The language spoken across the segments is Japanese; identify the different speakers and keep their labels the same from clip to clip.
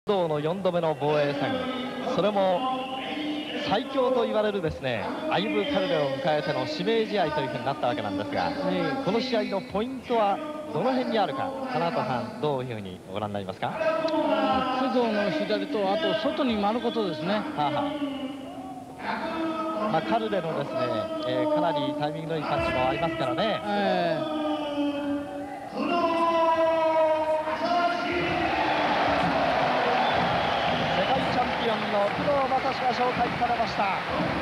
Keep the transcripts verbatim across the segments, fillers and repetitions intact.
Speaker 1: 工藤のよんどめの防衛戦、それも最強と言われるですねアイブ・カルレを迎えての指名試合というふうになったわけなんですが、はい、この試合のポイントはどの辺にあるか、花畑さんどういうふうにご覧になりますか？
Speaker 2: 工藤の左と、あと外に回ることですね。はあは
Speaker 1: あ、まあ、カルレのですね、えー、かなりタイミングのいいパンチもありますからね。えーの工藤正史が紹介されました。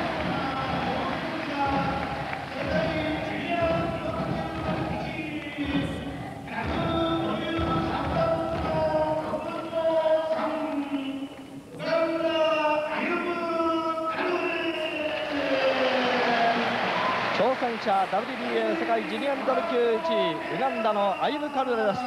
Speaker 1: 挑戦者 ダブリュービーエー 世界ジュニアミドル級いちいウガンダのアイブ・カルレです。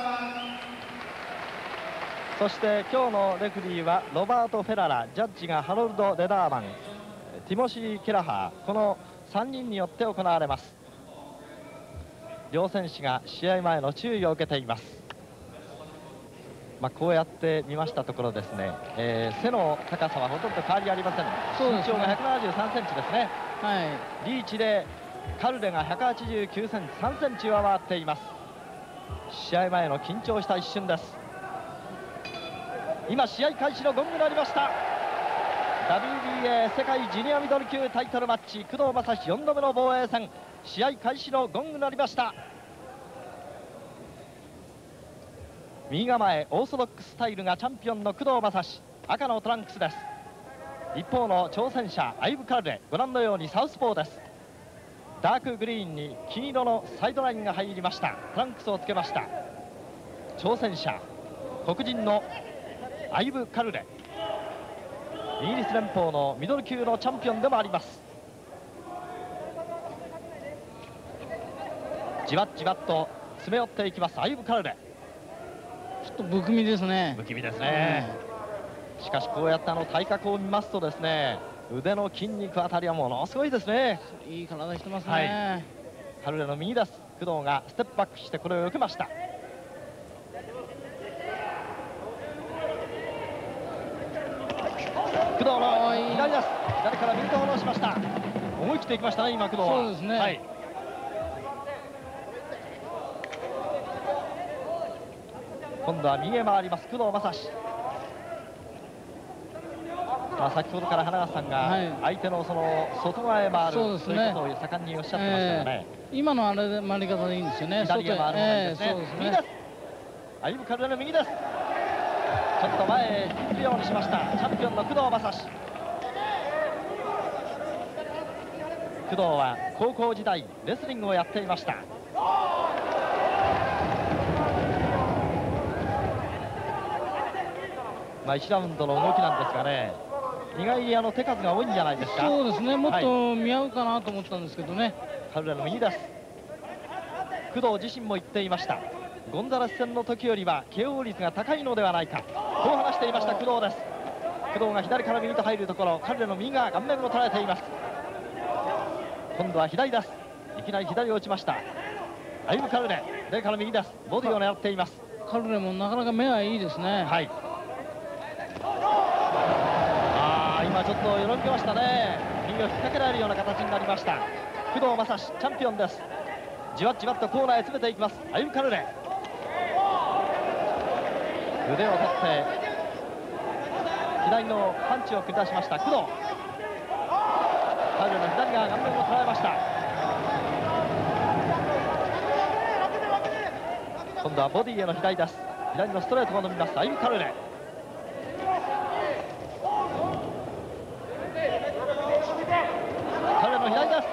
Speaker 1: そして今日のレフリーはロバート・フェララ、ジャッジがハロルド・レダーマン、ティモシー・ケラハー、このさんにんによって行われます。両選手が試合前の注意を受けています。まあ、こうやって見ましたところですね、えー、背の高さはほとんど変わりありません。身長がひゃくななじゅうさんセンチですね。はい、リーチでカルレがひゃくはちじゅうきゅうセンチ、さんセンチ上回っています。試合前の緊張した一瞬です。今試合開始のゴングが鳴りました。 ダブリュービーエー 世界ジュニアミドル級タイトルマッチ、工藤正史よんどめの防衛戦、試合開始のゴングが鳴りました。右構えオーソドックススタイルがチャンピオンの工藤正史、赤のトランクスです。一方の挑戦者アイブ・カルレ、ご覧のようにサウスポーです。ダークグリーンに金色のサイドラインが入りました。トランクスをつけました。挑戦者黒人のアイブ・カルレ、イギリス連邦のミドル級のチャンピオンでもあります。じわっじわっと詰め寄っていきますアイブ・カルレ。
Speaker 2: ちょっと不気味ですね。
Speaker 1: 不気味ですね、うん、しかしこうやってあの体格を見ますとですね、腕の筋肉あたりはものすごいですね。
Speaker 2: いい体してますね、
Speaker 1: はい、カルレの右です。工藤がステップバックしてこれを受けました。工藤の左です。左から右手を下ろしました。思い切っていきましたね今工藤は。
Speaker 2: そうですね、はい、
Speaker 1: 今度は右へ回ります工藤正史。まあ、先ほどから花川さんが相手のその外側へ回る、はい、そういうことを盛んにおっしゃってましたよね、
Speaker 2: えー、今のあれ回り方でいいんですよね。
Speaker 1: 左へ回るのがいいですね、えー、ですね、右です。アイブ・カルレの右です。ちょっと前へ引くようにしましたチャンピオンの工藤正史。工藤は高校時代レスリングをやっていました。まあいちラウンドの動きなんですがね、意外にあの手数が多いんじゃないですか。
Speaker 2: そうですね、もっと見合うかなと思ったんですけどね、はい、
Speaker 1: カルレの右です。工藤自身も言っていました。ゴンザレス戦の時よりは ケーオー 率が高いのではないか、こう話していました工藤です。工藤が左から右と入るところ、カルレの右が顔面を捉えています。今度は左です。いきなり左を打ちました。アイブ・カルレ、左から右です。ボディを狙っています。
Speaker 2: カルレもなかなか目はいいですね。
Speaker 1: はい、ああ今ちょっとよろけましたね。右を引っ掛けられるような形になりました。工藤正史チャンピオンです。じわっじわっとコーナーへ詰めていきます。アイブ・カルレ、腕を取って左のパンチを繰り出しました工藤。カルレの左が顔面を捉えました。今度はボディへの左です。左のストレートを伸びますアイブ・カルレ。カルレの左です。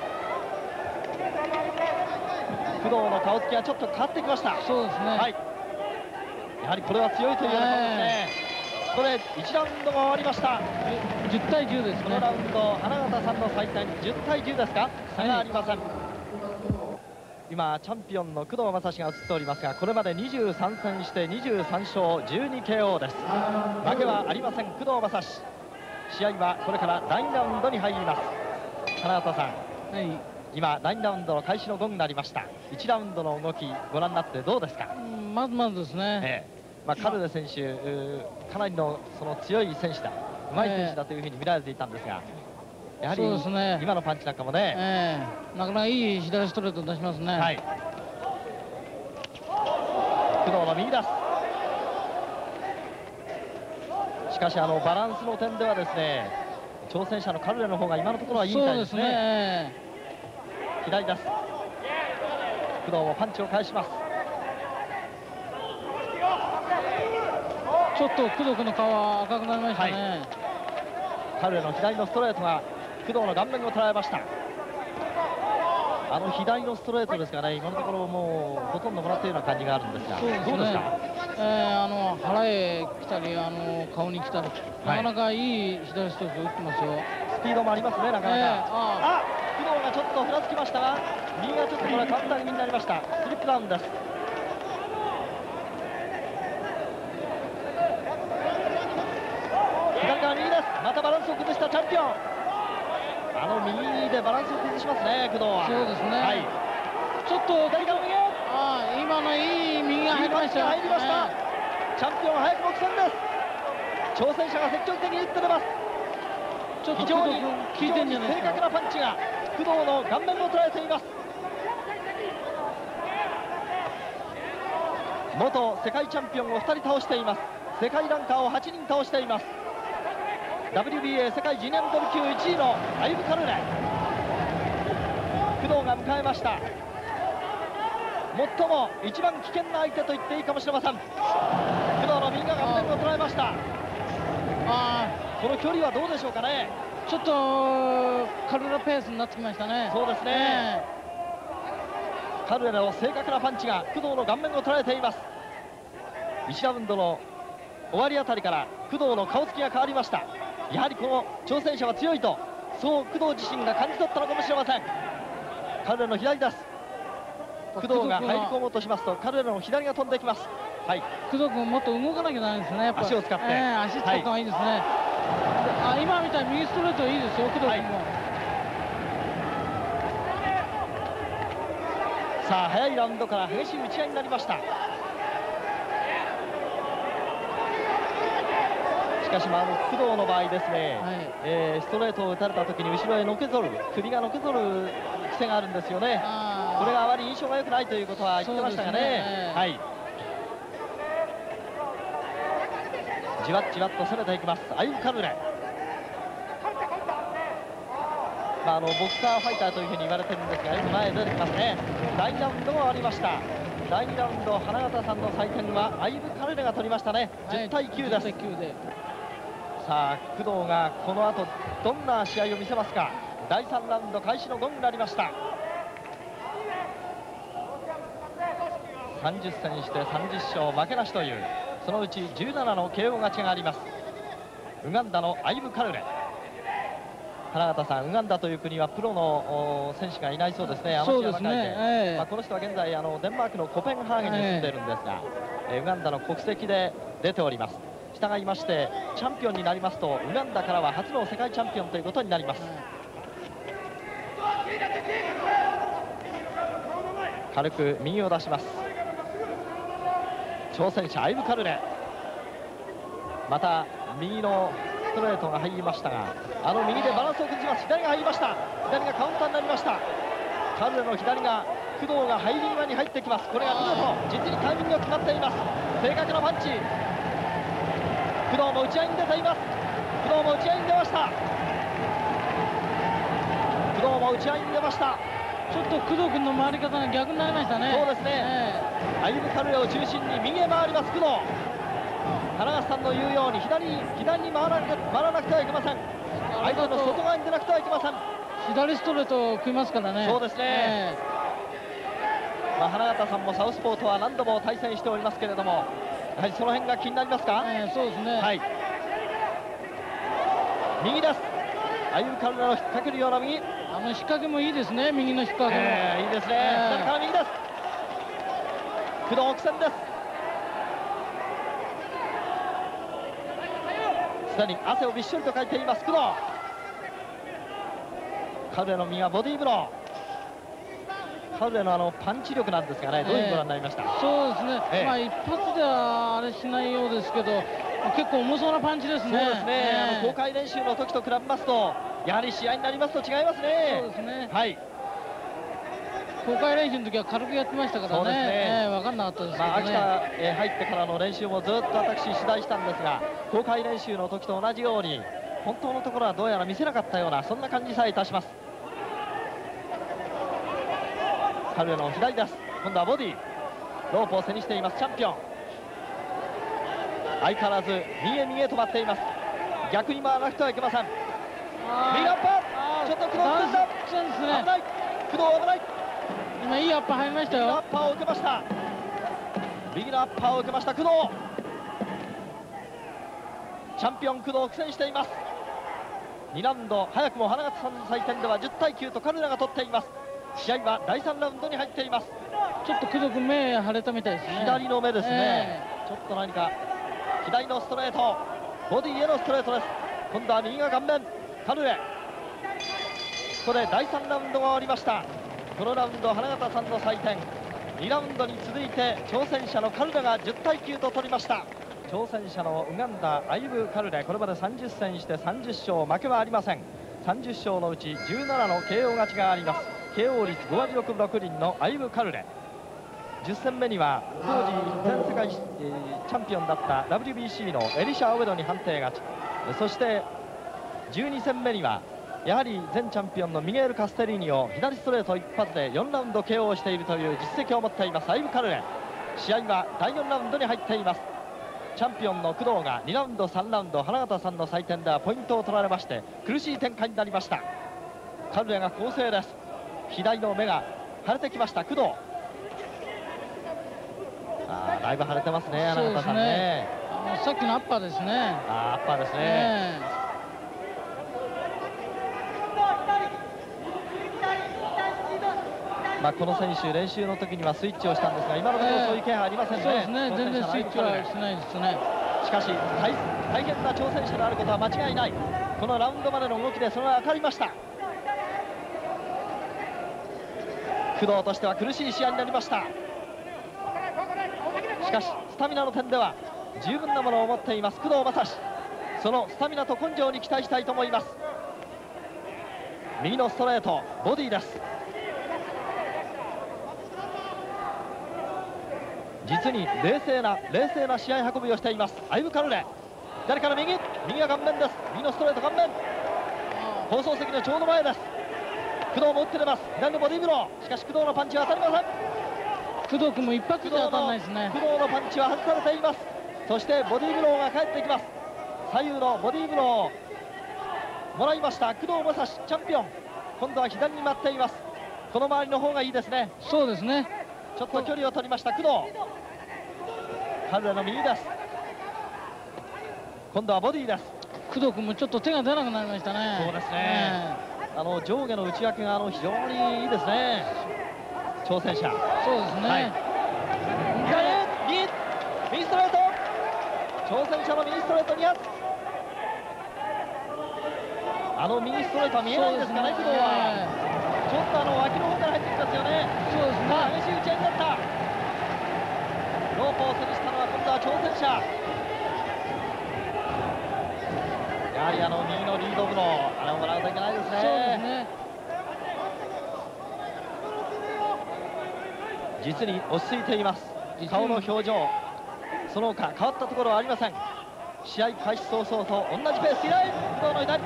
Speaker 1: 工藤の顔つきがちょっと変わってきました。
Speaker 2: そうですね、
Speaker 1: はい、やはりこれは強いというような感じですね。これいちラウンドが終わりました。
Speaker 2: じゅうたいじゅうですね。
Speaker 1: このラウンド花形さんの採点じゅうたいじゅうですか、差がありません、はい、今チャンピオンの工藤正史が映っておりますが、これまでにじゅうさん戦してにじゅうさん勝じゅうにケーオー です。負けはありません工藤正史。試合はこれからだいにラウンドに入ります。花形さん、はい、今だいにラウンドの開始のゴングになりました。いちラウンドの動きご覧になってどうですか。
Speaker 2: まずまずですね、
Speaker 1: ええ、まあ、カルレ選手かなりのその強い選手だ、うまい選手だというふうに見られていたんですが、やはり今のパンチなんかもね、
Speaker 2: えー、なかなかいい左ストレートを出しますね。はい、
Speaker 1: 工藤の右出す。しかしあのバランスの点ではですね、挑戦者のカルレの方が今のところはいいみたいですね。そうですね。左出す。工藤もパンチを返します。
Speaker 2: ちょっと工藤君の顔は赤くなりましたね。はい、
Speaker 1: カルレの左のストレートが工藤の顔面を捉えました。あの左のストレートですがね、今のところもうほとんどもらっているような感じがあるんですが、そうですね、どうですか。
Speaker 2: えー、あの腹へ来たり、あの顔に来たり、なかなかいい左ストレート打ってますよ。
Speaker 1: スピードもありますね、なかなか。えー、ああ、工藤がちょっとふらつきましたが、右がちょっとこれはカウンター気味になりました。スリップダウンです。左から右です。またバランスを崩したチャンピオン。あの右でバランスを崩しますね、工藤は。
Speaker 2: そうですね。はい、ちょっと左から右。ああ、今のいい右が入りました。
Speaker 1: 入りました。ね、チャンピオン早くも苦戦です。挑戦者が積極的に打って出ます。ちょっと非常に非常に正確なパンチが工藤の顔面を捉えています。元世界チャンピオンをふたり倒しています。世界ランカーをはちにん倒しています。ダブリュービーエー 世界ジュニアミドル級いちいのアイブ・カルレ。工藤が迎えました。最も一番危険な相手と言っていいかもしれません。工藤の右が顔面を捉えました。あこの距離はどうでしょうかね。
Speaker 2: ちょっとカルレペースになってきましたね。
Speaker 1: そうですね、えー、カルレの正確なパンチが工藤の顔面を捉えています。いちラウンドの終わりあたりから工藤の顔つきが変わりました。やはりこの挑戦者は強いと、そう工藤自身が感じ取ったのかもしれません。カルレの左出す。工藤が入り込もうとしますとカルレの左が飛んできます。はい、
Speaker 2: 工藤君もっと動かなきゃならないですね。やっぱ
Speaker 1: 足を使って、え
Speaker 2: ー、足使った方がいいですね。はい、あ今みたいに右ストレートいいですよ、工藤君も。はい、
Speaker 1: さあ早いラウンドから激しい打ち合いになりました。しかし、まあ、あの工藤の場合ですね、はい、えー、ストレートを打たれた時に後ろへのけぞる、首がのけぞる癖があるんですよね。これがあまり印象が良くないということは言ってましたがね。ね、はい、じわっじわっと攻めていきますアイブ・カルレ。まあ、あのボクサーファイターというふうに言われてるんですが、よく前へ出てきますね。だいにラウンドも終わりました。だいにラウンド、花形さんの採点はアイブ・カルレが取りましたね。じゅうたいきゅうです。はい、さあ工藤がこの後どんな試合を見せますか。だいさんラウンド開始のゴングになりました。さんじゅっせんしてさんじゅっしょう負けなしという、そのうちじゅうななのケーオー勝ちがあります。ウガンダのアイブ・カルレ。花形さん、ウガンダという国はプロの選手がいないそうですね。アマチュアばかりで、ね、えーまあ、この人は現在あのデンマークのコペンハーゲンに住んでいるんですが、えー、ウガンダの国籍で出ております。従いましてチャンピオンになりますとウガンダからは初の世界チャンピオンということになります。軽く右を出します。挑戦者アイブ・カルレ。また右のストレートが入りましたが、あの右でバランスを崩します。左が入りました。左がカウンターになりました。カルレの左が工藤が入り際に入ってきます。これが見事、実にタイミングが決まっています。正確なパンチ。工藤も打ち合いに出ています。工藤も打ち合いに出ました。工藤も打ち合いに出ました。
Speaker 2: ちょっと工藤君の回り方が逆になりましたね。
Speaker 1: そうですね、えー、アイブ・カルレを中心に右へ回ります工藤。花形さんの言うように左左に回らなく回らなくてはいけません。相手の外側に出なくてはいけません。
Speaker 2: 左ストレートを食いますからね。
Speaker 1: そうですね、えーまあ、花形さんもサウスポーとは何度も対戦しておりますけれども、やはりその辺が気になりますか。
Speaker 2: えー、そうですね、
Speaker 1: はい、右です。アイブ・カルレの引っ掛けるような右。
Speaker 2: あの引っ掛けもいいですね、右の引っ掛けも、
Speaker 1: えー、いいですね、えー、左から右です。工藤苦戦です。すでに汗をびっしょりとかいています工藤。カルレの右はボディーブロー。カルレのあのパンチ力なんですがね、どういうご覧になりました。
Speaker 2: えー、そうですね、えー、まあ一発ではあれしないようですけど、 結構重そうなパンチですね。
Speaker 1: そうですね、
Speaker 2: えー
Speaker 1: あの公開練習の時と比べますとやはり試合になりますと違いますね。
Speaker 2: そうですね。
Speaker 1: はい、
Speaker 2: 公開練習の時は軽くやってましたからね。
Speaker 1: そうですね
Speaker 2: えー分かんなかったですけどね。
Speaker 1: まあ、秋田へ入ってからの練習もずっと私取材したんですが、公開練習の時と同じように本当のところはどうやら見せなかったようなそんな感じさえいたします。カルレの左です。今度はボディロープを背にしていますチャンピオン。相変わらず右へ右へ止まっています。逆に回らなくてはいけません。
Speaker 2: あー
Speaker 1: 右アッパ
Speaker 2: あー
Speaker 1: ー、ちょっと工藤をつんだ。
Speaker 2: そうですね。
Speaker 1: 危ない、工藤危ない。
Speaker 2: 今いいアッパー入りました
Speaker 1: 右のアッ
Speaker 2: よ。
Speaker 1: パーを受けました。右のアッパーを受けました工藤。チャンピオン工藤苦戦しています。にラウンド早くも花形さんの採点ではじゅうたいきゅうとカルレが取っています。試合はだいさんラウンドに入っています。
Speaker 2: ちょっと工藤君目腫れたみたいですね。
Speaker 1: 左の目ですね、
Speaker 2: え
Speaker 1: ちょっと何か左のストレート、ボディへのストレートです。今度は右が顔面カルレ。ここでだいさんラウンドが終わりました。このラウンド花形さんの採点にラウンドに続いて挑戦者のカルレがじゅうたいきゅうと取りました。挑戦者のウガンダアイブ・カルレ、これまでさんじゅっせんしてさんじゅっしょう、負けはありません。さんじゅっしょうのうちじゅうななの ケーオー 勝ちがあります。 ケーオー 率ごわりろくぶろくりんのアイブ・カルレ。じゅっせんめには当時全世界、えーチャンピオンだった ダブリュービーシー のエリシャ・オウェドに判定勝ち、そしてじゅうにせんめにはやはり前チャンピオンのミゲール・カステリーニを左ストレート一発でよんラウンド ケーオー しているという実績を持っていますアイブ・カルレ。試合はだいよんラウンドに入っています。チャンピオンの工藤がにラウンドさんラウンド花形さんの採点ではポイントを取られまして苦しい展開になりました。カルレが攻勢です。左の目が腫れてきました工藤。あーだいぶ腫れてますね花形さんね。
Speaker 2: あーさっきのアッパーですね。
Speaker 1: あーアッパーですね、
Speaker 2: え
Speaker 1: まあ、この選手練習の時にはスイッチをしたんですが今のところそういう気配ありませんね。
Speaker 2: ーそうですね。
Speaker 1: 挑戦
Speaker 2: 全然
Speaker 1: 者のアイブ
Speaker 2: スイッチは
Speaker 1: カルレ
Speaker 2: しないですね。
Speaker 1: しかし 大, 大変な挑戦者であることは間違いない。このラウンドまでの動きでそれが分かりました。工藤としては苦しい試合になりました。しかしスタミナの点では十分なものを持っています工藤正史。そのスタミナと根性に期待したいと思います。右のストレートボディです。実に冷静な冷静な試合運びをしていますアイブ・カルレ。左から右右が顔面です。右のストレート顔面、放送席のちょうど前です。工藤も打って出ます。左のボディブロー、しかし工藤のパンチは当たりません。
Speaker 2: 工藤君も一発
Speaker 1: 工藤
Speaker 2: じゃ当たら
Speaker 1: の
Speaker 2: ないですね。
Speaker 1: 工藤のパンチは外されています。そしてボディブローが返ってきます。左右のボディブローをもらいました工藤正史チャンピオン。今度は左に回っています。この周りの方がいいですね。
Speaker 2: そうですね。
Speaker 1: ちょっと距離を取りました工藤。カルレの右です。今度はボディです。
Speaker 2: 工藤君もちょっと手が出なくなりましたね。
Speaker 1: そうですねあの上下の内訳があの非常にいいですね挑戦者。
Speaker 2: ええそうですね。
Speaker 1: はい左右右ストレート、挑戦者の右ストレートに発。あの右ストレートは見えないんですかね工藤は。ちょっとあの脇の方から入ってきますよね。
Speaker 2: そうですね。
Speaker 1: さあ激しい打ち合いになった。ロープを背にしたのは今度は挑戦者。やはりあの右のリードブローあれをもらうといけないですね。
Speaker 2: そうですね。
Speaker 1: 実に落ち着いています
Speaker 2: 実に
Speaker 1: 顔の表情、その他変わったところはありません。試合開始早々と同じペース。左工藤の左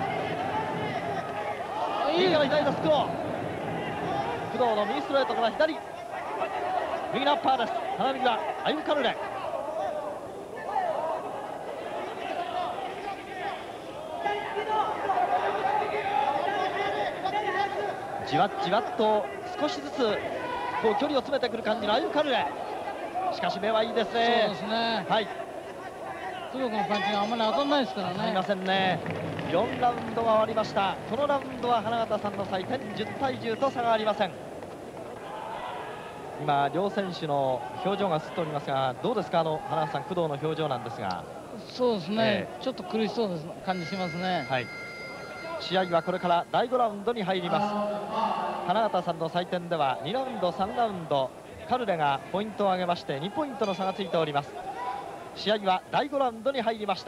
Speaker 1: 右から左です工藤。工藤の右ストレートから左右のアッパーです。花右はアイブ・カルレ。じわっじわっと少しずつこう距離を詰めてくる感じのアイブ・カルレ。しかし目はいいですね。
Speaker 2: そうですね。
Speaker 1: はい
Speaker 2: 工藤君のパンチがあんまり当たらないですからね。
Speaker 1: すみませんね。よんラウンドが終わりました。このラウンドは花形さんの採点じゅうたいじゅうと差がありません。今両選手の表情が映っておりますがどうですかあの花形さん工藤の表情なんですが。
Speaker 2: そうですね、
Speaker 1: え
Speaker 2: ちょっと苦しそうです感じしますね。
Speaker 1: はい試合はこれからだいごラウンドに入ります。花形さんの採点ではにラウンドさんラウンドカルレがポイントを上げましてにポイントの差がついております。 試合はだいごラウンドに入りました。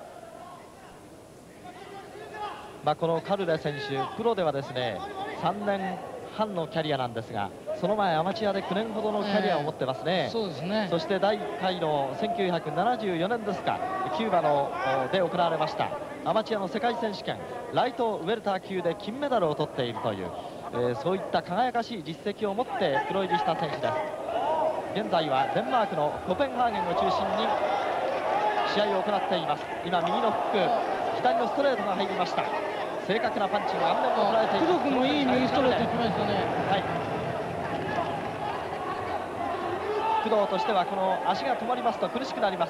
Speaker 1: まあ、このカルレ選手、プロではですねさんねんはんのキャリアなんですが、その前アマチュアできゅうねんほどのキャリアを持ってますね。
Speaker 2: えー、そうですね。
Speaker 1: そしてだいいっかいのせんきゅうひゃくななじゅうよねんですか、キューバので行われましたアマチュアの世界選手権ライトウェルター級で金メダルを取っているという、えー、そういった輝かしい実績を持ってプロ入りした選手です。現在はデンマークのコペンハーゲンを中心に試合を行っています。今右のフック、左のストレートが入りました。正確なパンチが顔面を捉えています。
Speaker 2: 工藤君もいい右ストレートいきましたね。
Speaker 1: はい、工藤としてはこの足が止まりますと苦しくなります。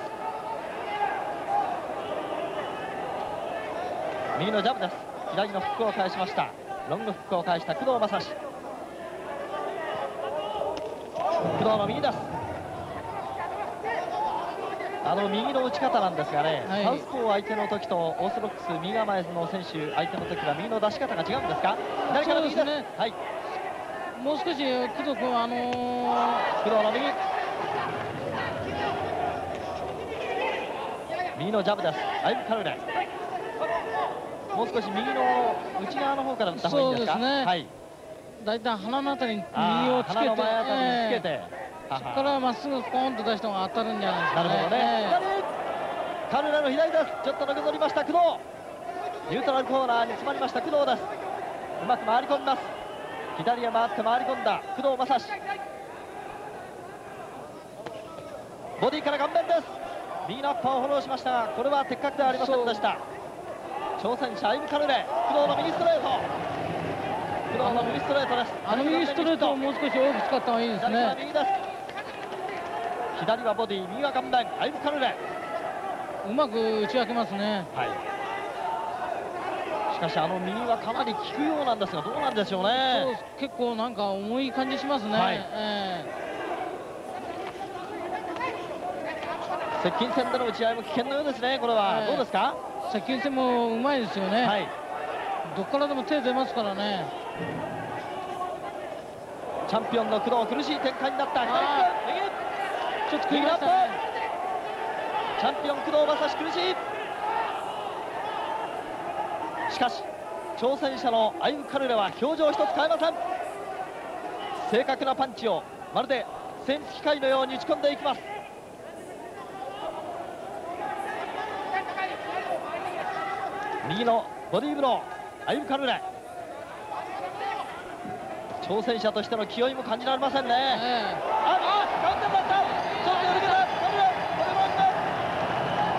Speaker 1: 右のジャブです。左のフックを返しました。ロングフックを返した工藤正史。工藤の右です。あの右の打ち方なんですがね、はい、サウスポー相手の時とオーソドックス右構えの選手相手の時は右の出し方が違うんですか。左から右です。ね、はい、
Speaker 2: もう少し工藤君はあのー、
Speaker 1: 工藤の右右のジャブです。アイブ・カルレ、もう少し右の内側の方から打った方がいいんですか。そうですね、はい、
Speaker 2: だいたい鼻のあたりに右をつけて、鼻の前あたりにつけて、えーそこからまっすぐポンと出した方が当たるんじゃないですかね。なるほどね。
Speaker 1: えー、カルレの左です。ちょっとのけぞりました工藤。ニュートラルコーナーに詰まりました工藤です。うまく回り込みます。左へ回って回り込んだ工藤正史。ボディから顔面です。右のアッパーをフォローしましたが、これは的確ではありませんでした。挑戦者アイブ・カルレ、工藤の右ストレート。工藤の右ストレートです。
Speaker 2: あの右ストレートをもう少し多く使った方がいいですね。
Speaker 1: 右です。左はボディ、右は顔面、アイブ・カルレ。
Speaker 2: うまく打ち分けますね。
Speaker 1: はい。しかしあの右はかなり効くようなんですが、どうなんでしょうね。
Speaker 2: そう結構なんか重い感じしますね。はい、え
Speaker 1: ー、接近戦での打ち合いも危険のようですね。これは、えー、どうですか。
Speaker 2: 接近戦もうまいですよね。はい、どこからでも手出ますからね。
Speaker 1: チャンピオンの工藤、苦しい展開になった。左右
Speaker 2: ちょっと食いましたね。
Speaker 1: チャンピオン工藤正史苦しい。しかし挑戦者のアイブ・カルレは表情一つ変えません。正確なパンチをまるで精密機械のように打ち込んでいきます。右のボディーブロー、アイブ・カルレ。挑戦者としての気負いも感じられませんね。えー、ああカウンターだった。ちょっと抜けた。カルレ、これもあります。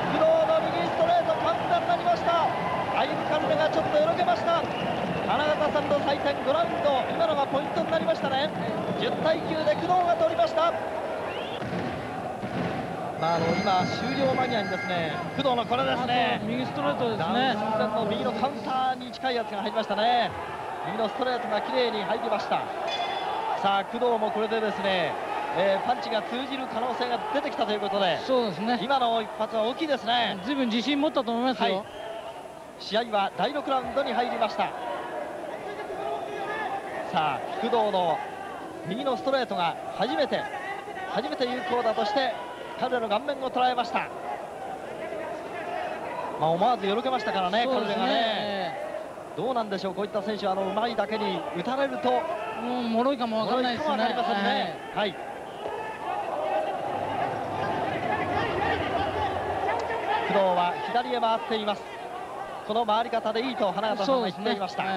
Speaker 1: 工藤の右ストレートカウンターになりました。アイブ・カルレがちょっとよろけました。花形さんの採点ごラウンド、今のがポイントになりましたね。じゅうたいきゅうで工藤が取りました。まあ、あの今終了間際にですね、工藤のこれですね、
Speaker 2: 右ストレートですね。
Speaker 1: ダウン戦の右のカウンターに近いやつが入りましたね。右のストレートが綺麗に入りました。さあ工藤もこれでですね、えー、パンチが通じる可能性が出てきたということで、
Speaker 2: そうですね、
Speaker 1: 今の一発は大きいですね。
Speaker 2: ずいぶん自信持ったと思いますよ。はい、
Speaker 1: 試合はだいろくラウンドに入りました。さあ工藤の右のストレートが初めて初めて有効だとしてカルレの顔面を捉えました。まあ、思わずよろけましたからね、カルレがね。どうなんでしょう、こういった選手はあのうまいだけに打たれるとも
Speaker 2: うもろいかもわからないですね。
Speaker 1: はい、工藤は左へ回っています。この回り方でいいと花形さんが言っていました。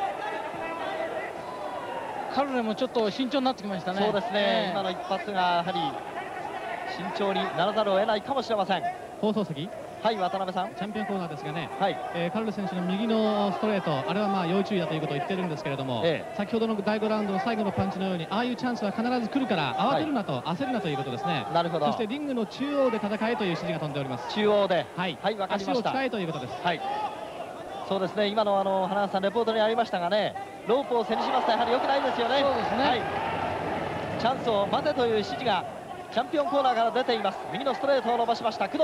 Speaker 2: カルレもちょっと慎重になってきましたね。
Speaker 1: そうですね、えー、今の一発がやはり慎重にならざるを得ないかもしれません。
Speaker 3: 放送席、
Speaker 1: はい、渡辺さん。
Speaker 3: チャンピオンコーナーですがね、
Speaker 1: はい、
Speaker 3: えー、カルレ選手の右のストレート、あれはまあ要注意だということを言ってるんですけれども、ええ、先ほどのだいごラウンドの最後のパンチのように、ああいうチャンスは必ず来るから慌てるなと、はい、焦るなということですね。
Speaker 1: なるほど。
Speaker 3: そしてリングの中央で戦えという指示が飛んでおります。
Speaker 1: 中央で、
Speaker 3: はい、
Speaker 1: はい、わかりました。
Speaker 3: 足を使えということです。
Speaker 1: はい、そうですね、今のあの花形さんレポートにありましたがね、ロープを背にしますとやはり良くないですよね。
Speaker 2: そうですね、はい、
Speaker 1: チャンスを待てという指示がチャンピオンコーナーから出ています。右のストレートを伸ばしました工藤。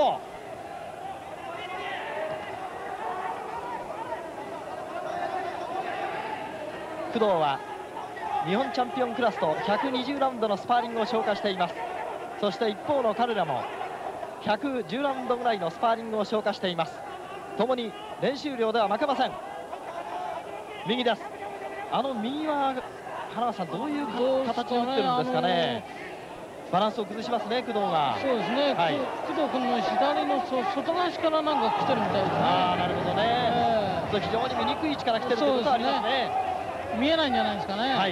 Speaker 1: 工藤は日本チャンピオンクラスとひゃくにじゅうラウンドのスパーリングを消化しています。そして一方のカルレもひゃくじゅうラウンドぐらいのスパーリングを消化しています。ともに練習量では負けません。右です。あの右は花さんどういう形を打ってるんですかね。バランスを崩しますね、工藤が。
Speaker 2: そうですね、はい、工藤君の左の外側からなんか来てるみたいですね。
Speaker 1: ああ、なるほどね、えー、非常に見にくい位置から来てるということはありますね。
Speaker 2: 見えないんじゃないですかね。はい、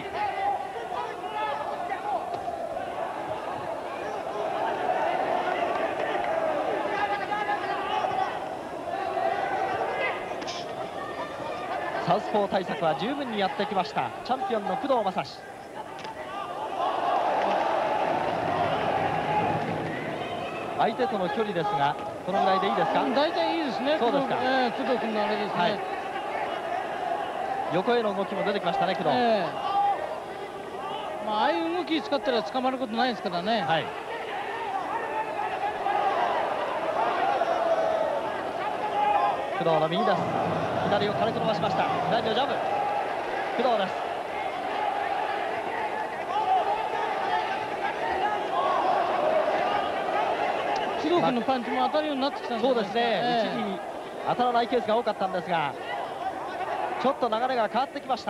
Speaker 1: サウスポー対策は十分にやってきました。チャンピオンの工藤正史。相手との距離ですが、このぐらいでいいですか。
Speaker 2: 大体いいですね。
Speaker 1: そうですか。
Speaker 2: えー、工藤君のあれですね、はい、
Speaker 1: 横への動きも出てきましたね、工藤。え
Speaker 2: ー、まあ、ああいう動き使ったら捕まることないですからね。はい、
Speaker 1: 工藤の右です。左を軽く伸ばしました。左のジャブ、工藤です。
Speaker 2: 工藤君のパンチも当たるようになってきたんです。
Speaker 1: そうですね、えー、一時当たらないケースが多かったんですが、ちょっと流れが変わってきました。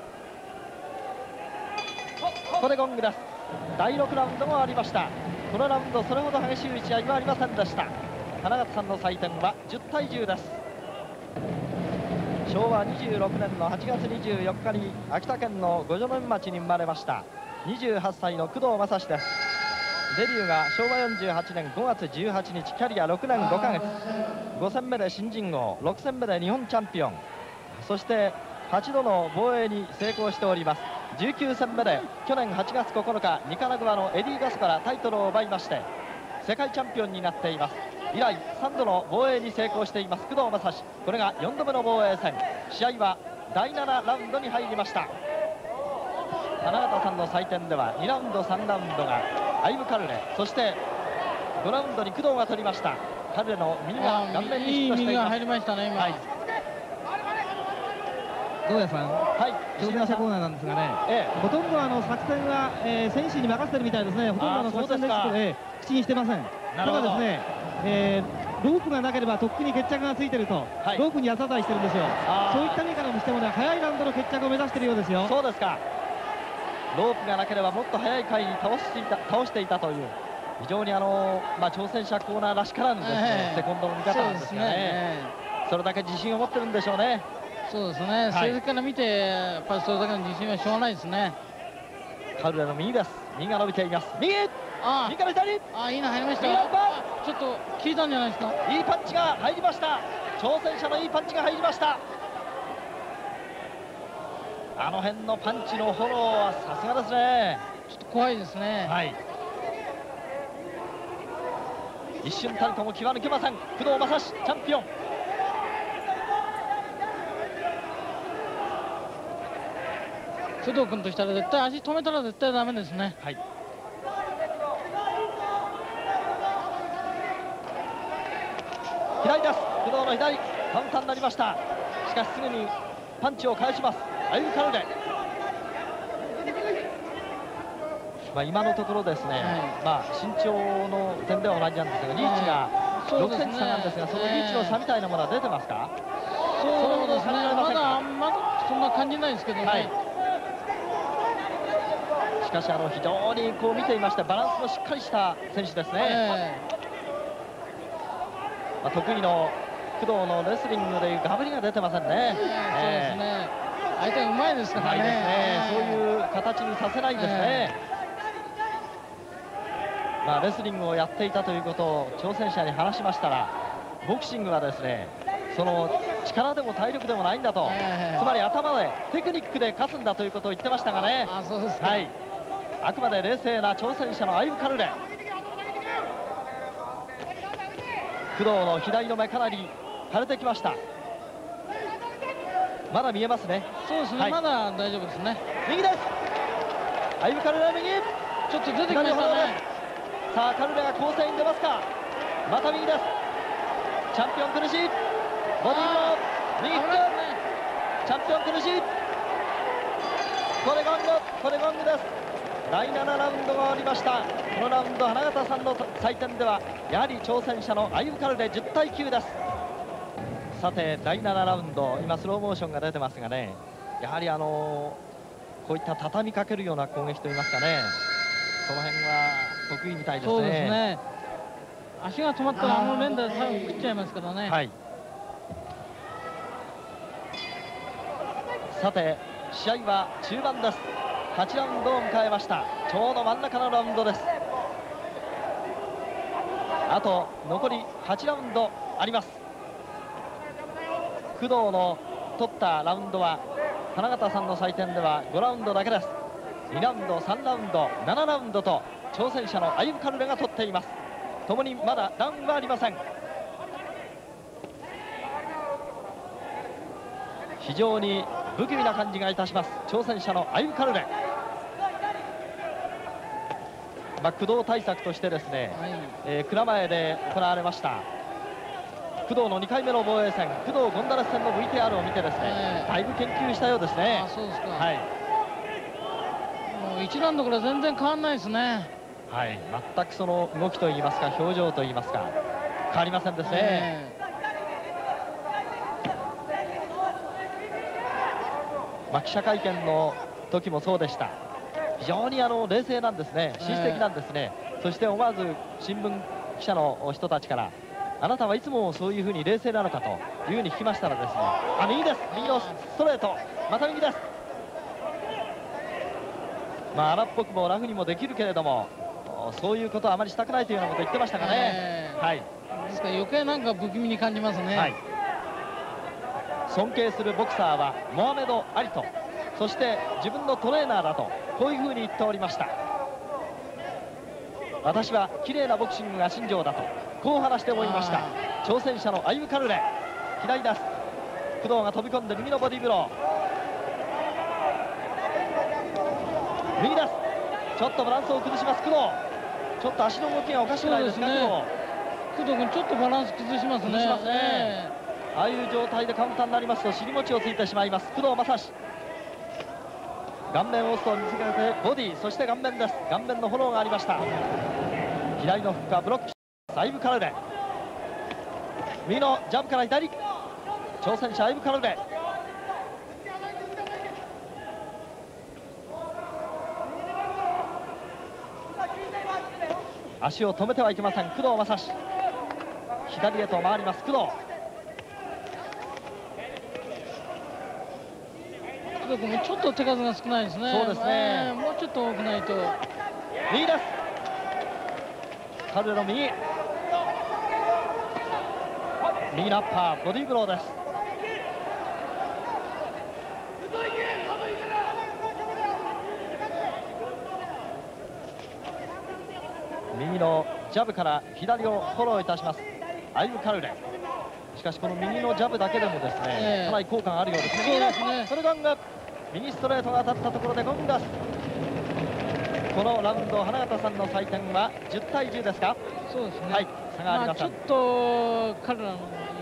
Speaker 1: ここでゴングです。だいろくラウンドもありました。このラウンドそれほど激しい打ち合いはありませんでした。花形さんの採点はじゅうたいじゅうです。しょうわにじゅうろくねんのはちがつにじゅうよっかに秋田県の五城目町に生まれましたにじゅうはっさいの工藤正史です。デビューがしょうわよんじゅうはちねんごがつじゅうはちにち、キャリアろくねんごかげつ、ごせんめで新人王、ろくせんめで日本チャンピオン、そしてはちどの防衛に成功しております。じゅうきゅうせんめで去年はちがつここのかニカラグアのエディ・ガスからタイトルを奪いまして世界チャンピオンになっています。以来さんどの防衛に成功しています工藤正史。これがよんどめの防衛戦。試合はだいななラウンドに入りました。花形さんの採点ではにラウンドさんラウンドがアイブ・カルレ、そしてごラウンドに工藤が取りました。カルレの右が顔面にヒットしています。
Speaker 2: いい右が入りましたね今。はい、
Speaker 4: 堂谷さん、はい、挑戦者コーナーなんですがね、ええ、ほとんどあの作戦は、えー、選手に任せてるみたいですね。ほとんどあの作戦で、えー、口にしてません。ただですね、えー、ロープがなければとっくに決着がついてると、はい、ロープに八つ当たりしてるんですよ。そういった意味からもしてもね、早いラウンドの決着を目指しているようですよ。
Speaker 1: そうですか。ロープがなければもっと早い回に倒していた、倒していたという非常にあの、まあ、挑戦者コーナーらしからぬですね、えー、セコンドの見方なんですよね。 そ, ね、えー、それだけ自信を持ってるんでしょうね。
Speaker 2: そうですね、成績から見てやっぱりそれだけの自信はしょうがないですね。
Speaker 1: カルレの右です。右が伸びています。右、あ右から左、
Speaker 2: あいいの入りました。ちょっと効いたんじゃないですか。
Speaker 1: いいパンチが入りました。挑戦者のいいパンチが入りました。あの辺のパンチのフォローはさすがですね。
Speaker 2: ちょっと怖いですね。はい、
Speaker 1: 一瞬たりとも気は抜けません。工藤正史チャンピオン。
Speaker 2: 工藤君としたら絶対足止めたら絶対ダメですね。はい、
Speaker 1: 左です。工藤の左カウンターになりました。しかしすぐにパンチを返します。アイブ・カルレ。まあ今のところですね、はい、まあ身長の点では同じなんですがリーチがろくセンチ差なんですが、そのリーチの差みたいなものは出てますか。
Speaker 2: そうですね、まだまだそんな感じないですけどね。はい、
Speaker 1: しかしあの非常にこう見ていましてバランスのしっかりした選手ですね。えーまあ、得意の工藤のレスリングでいうガブリが出てませんね。えー、そう
Speaker 2: ですね、相手がうまいですからね。
Speaker 1: うまいですね、そういう形にさせないんですね。えーまあ、レスリングをやっていたということを挑戦者に話しましたら、ボクシングはですねその力でも体力でもないんだと、えー、つまり頭でテクニックで勝つんだということを言ってましたがね。
Speaker 2: あ、そうですか。はい、
Speaker 1: あくまで冷静な挑戦者のアイブ・カルレ。工藤の左の目かなり腫れてきました。まだ見えますね。
Speaker 2: そうですね、はい、まだ大丈夫ですね。
Speaker 1: 右です。アイブ・カルレ右、
Speaker 2: ちょっと出てきましたね。
Speaker 1: さあカルレが構成に出ますか。また右です。チャンピオン苦しい。ボディーの右フック、チャンピオン苦しい。これゴング、これゴングです。 だいななラウンドが終わりました。このラウンド花形さんの採点ではやはり挑戦者のアイブカルレじゅうたいきゅうです。さてだいななラウンド、今スローモーションが出てますがね、やはりあのこういった畳みかけるような攻撃といいますかね、その辺は得意みたいですね。
Speaker 2: そうですね。足が止まったらあの連打で最後食っちゃいますからね。
Speaker 1: はい。さて試合は中盤です。はちラウンドを迎えました。ちょうど真ん中のラウンドです。あと残りはちラウンドあります。工藤の取ったラウンドは花形さんの採点ではごラウンドだけです。にラウンド、さんラウンド、ななラウンドと挑戦者のアイブカルレが取っています。ともにまだダウンはありません。非常に不気味な感じがいたします、挑戦者のアイブカルレ。まあ、工藤対策としてですね、はい、えー、蔵前で行われました工藤のにかいめの防衛戦、工藤ゴンザレス戦の ブイティーアール を見てですね、だいぶ研究したようですね。
Speaker 2: あ、そうですか。
Speaker 1: はい、
Speaker 2: もういちラウンドから全然変わらないですね。
Speaker 1: はい、全くその動きといいますか表情といいますか変わりませんですね。えー、まあ、記者会見の時もそうでした。非常にあの冷静なんですね、紳士的なんですね。えー、そして思わず新聞記者の人たちから、あなたはいつもそういうふうに冷静なのかというふうに聞きましたらですね、あ、右です、右のストレート、また右です。まあ荒っぽくもラフにもできるけれども、そういうことはあまりしたくないというようなことを言ってましたかね。えー、はい、
Speaker 2: ですから余計なんか不気味に感じますね。はい、
Speaker 1: 尊敬するボクサーはモハメド・アリと、そして自分のトレーナーだと、こういうふうに言っておりました。私は綺麗なボクシングが信条だと、こう話しておりました。挑戦者のアイブカルレ、左です。工藤が飛び込んで右のボディーブロー、右です。ちょっとバランスを崩します工藤。ちょっと足の動きがおかしくないですか、ね、
Speaker 2: 工藤君ちょっとバランス崩しますね。崩しますね、え
Speaker 1: ー、ああいう状態でカウンターになりますと尻餅をついてしまいます工藤正史。顔面を押すと見せかけてボディ、そして顔面です。顔面のフォローがありました。左のフックはブロック、アイブカルレ、右のジャブから左、挑戦者アイブカルレ、足を止めてはいけません工藤正史。左へと回ります工藤。
Speaker 2: 工藤君もちょっと手数が少ないですね。
Speaker 1: そうですね、
Speaker 2: もうちょっと多くないと。
Speaker 1: 右です。カルレの右、右のアッパーボディーブローです。右のジャブから左をフォローいたしますアイブカルレ。しかしこの右のジャブだけでもですね、えー、かなり効果があるようですね。右ですね、それゴング、右ストレートが当たったところでゴングです。このラウンド花形さんの採点はじゅうたいじゅうですか。
Speaker 2: そうですね、
Speaker 1: はい、差がありません。
Speaker 2: まあ、ちょっと彼らの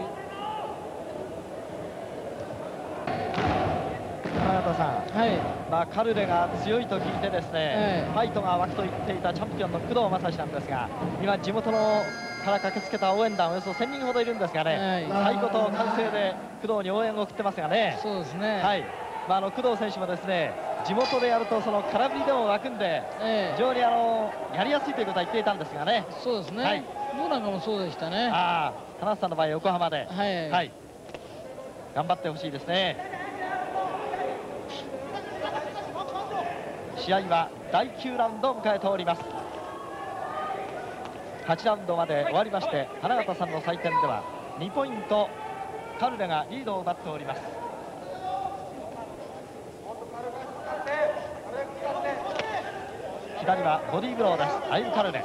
Speaker 1: 花形さん、
Speaker 2: はい、
Speaker 1: まあ、カルレが強いと聞いてですね、
Speaker 2: えー、
Speaker 1: ファイトが湧くと言っていたチャンピオンの工藤正史なんですが、今地元のから駆けつけた応援団およそせんにんほどいるんですがね、はい、太鼓と歓声で工藤に応援を送ってますがね。
Speaker 2: そうですね、
Speaker 1: はい、まあ、あの工藤選手もですね地元でやるとその空振りでも湧くんで、えー、非常にあのやりやすいということは言っていたんですがね。
Speaker 2: そうですね、はい、僕なんかもそうでしたね。
Speaker 1: ああ、田中さんの場合横浜で、
Speaker 2: はい、
Speaker 1: はい、頑張ってほしいですね。試合はだいきゅうラウンドを迎えております。はちラウンドまで終わりまして、花形さんの採点ではにポイントカルレがリードを奪っております。左はボディーブローです、アイブカルレ。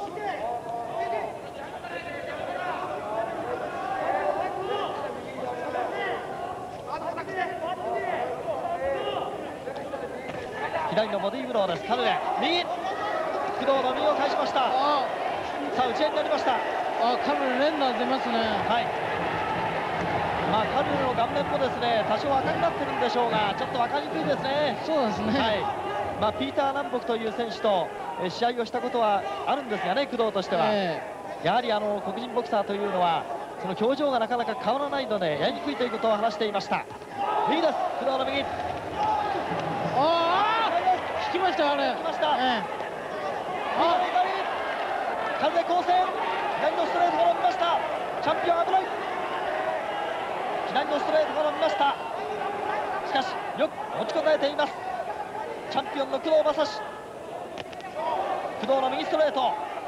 Speaker 1: 左のボディーブローです、カルレ。右、工藤の右を返しました。さあ打ち合いになりました。
Speaker 2: あ、カルレ連打出ますね。
Speaker 1: はい、まあ、カルレの顔面もですね多少赤になってるんでしょうが、ちょっと分かりにくいですね。
Speaker 2: そうですね、
Speaker 1: はい、 まあ、ピーター・南北という選手と試合をしたことはあるんですがね、工藤としては、えー、やはりあの黒人ボクサーというのはその表情がなかなか変わらないのでやりにくいということを話していました。右です、工藤の右。
Speaker 2: ああ、引きましたあれ。引
Speaker 1: きました。えー風光線、左のストレートが伸びました。チャンピオン危ない。左のストレートが伸びました。しかしよく持ちこたえています。チャンピオンの工藤正史。工藤の右ストレート。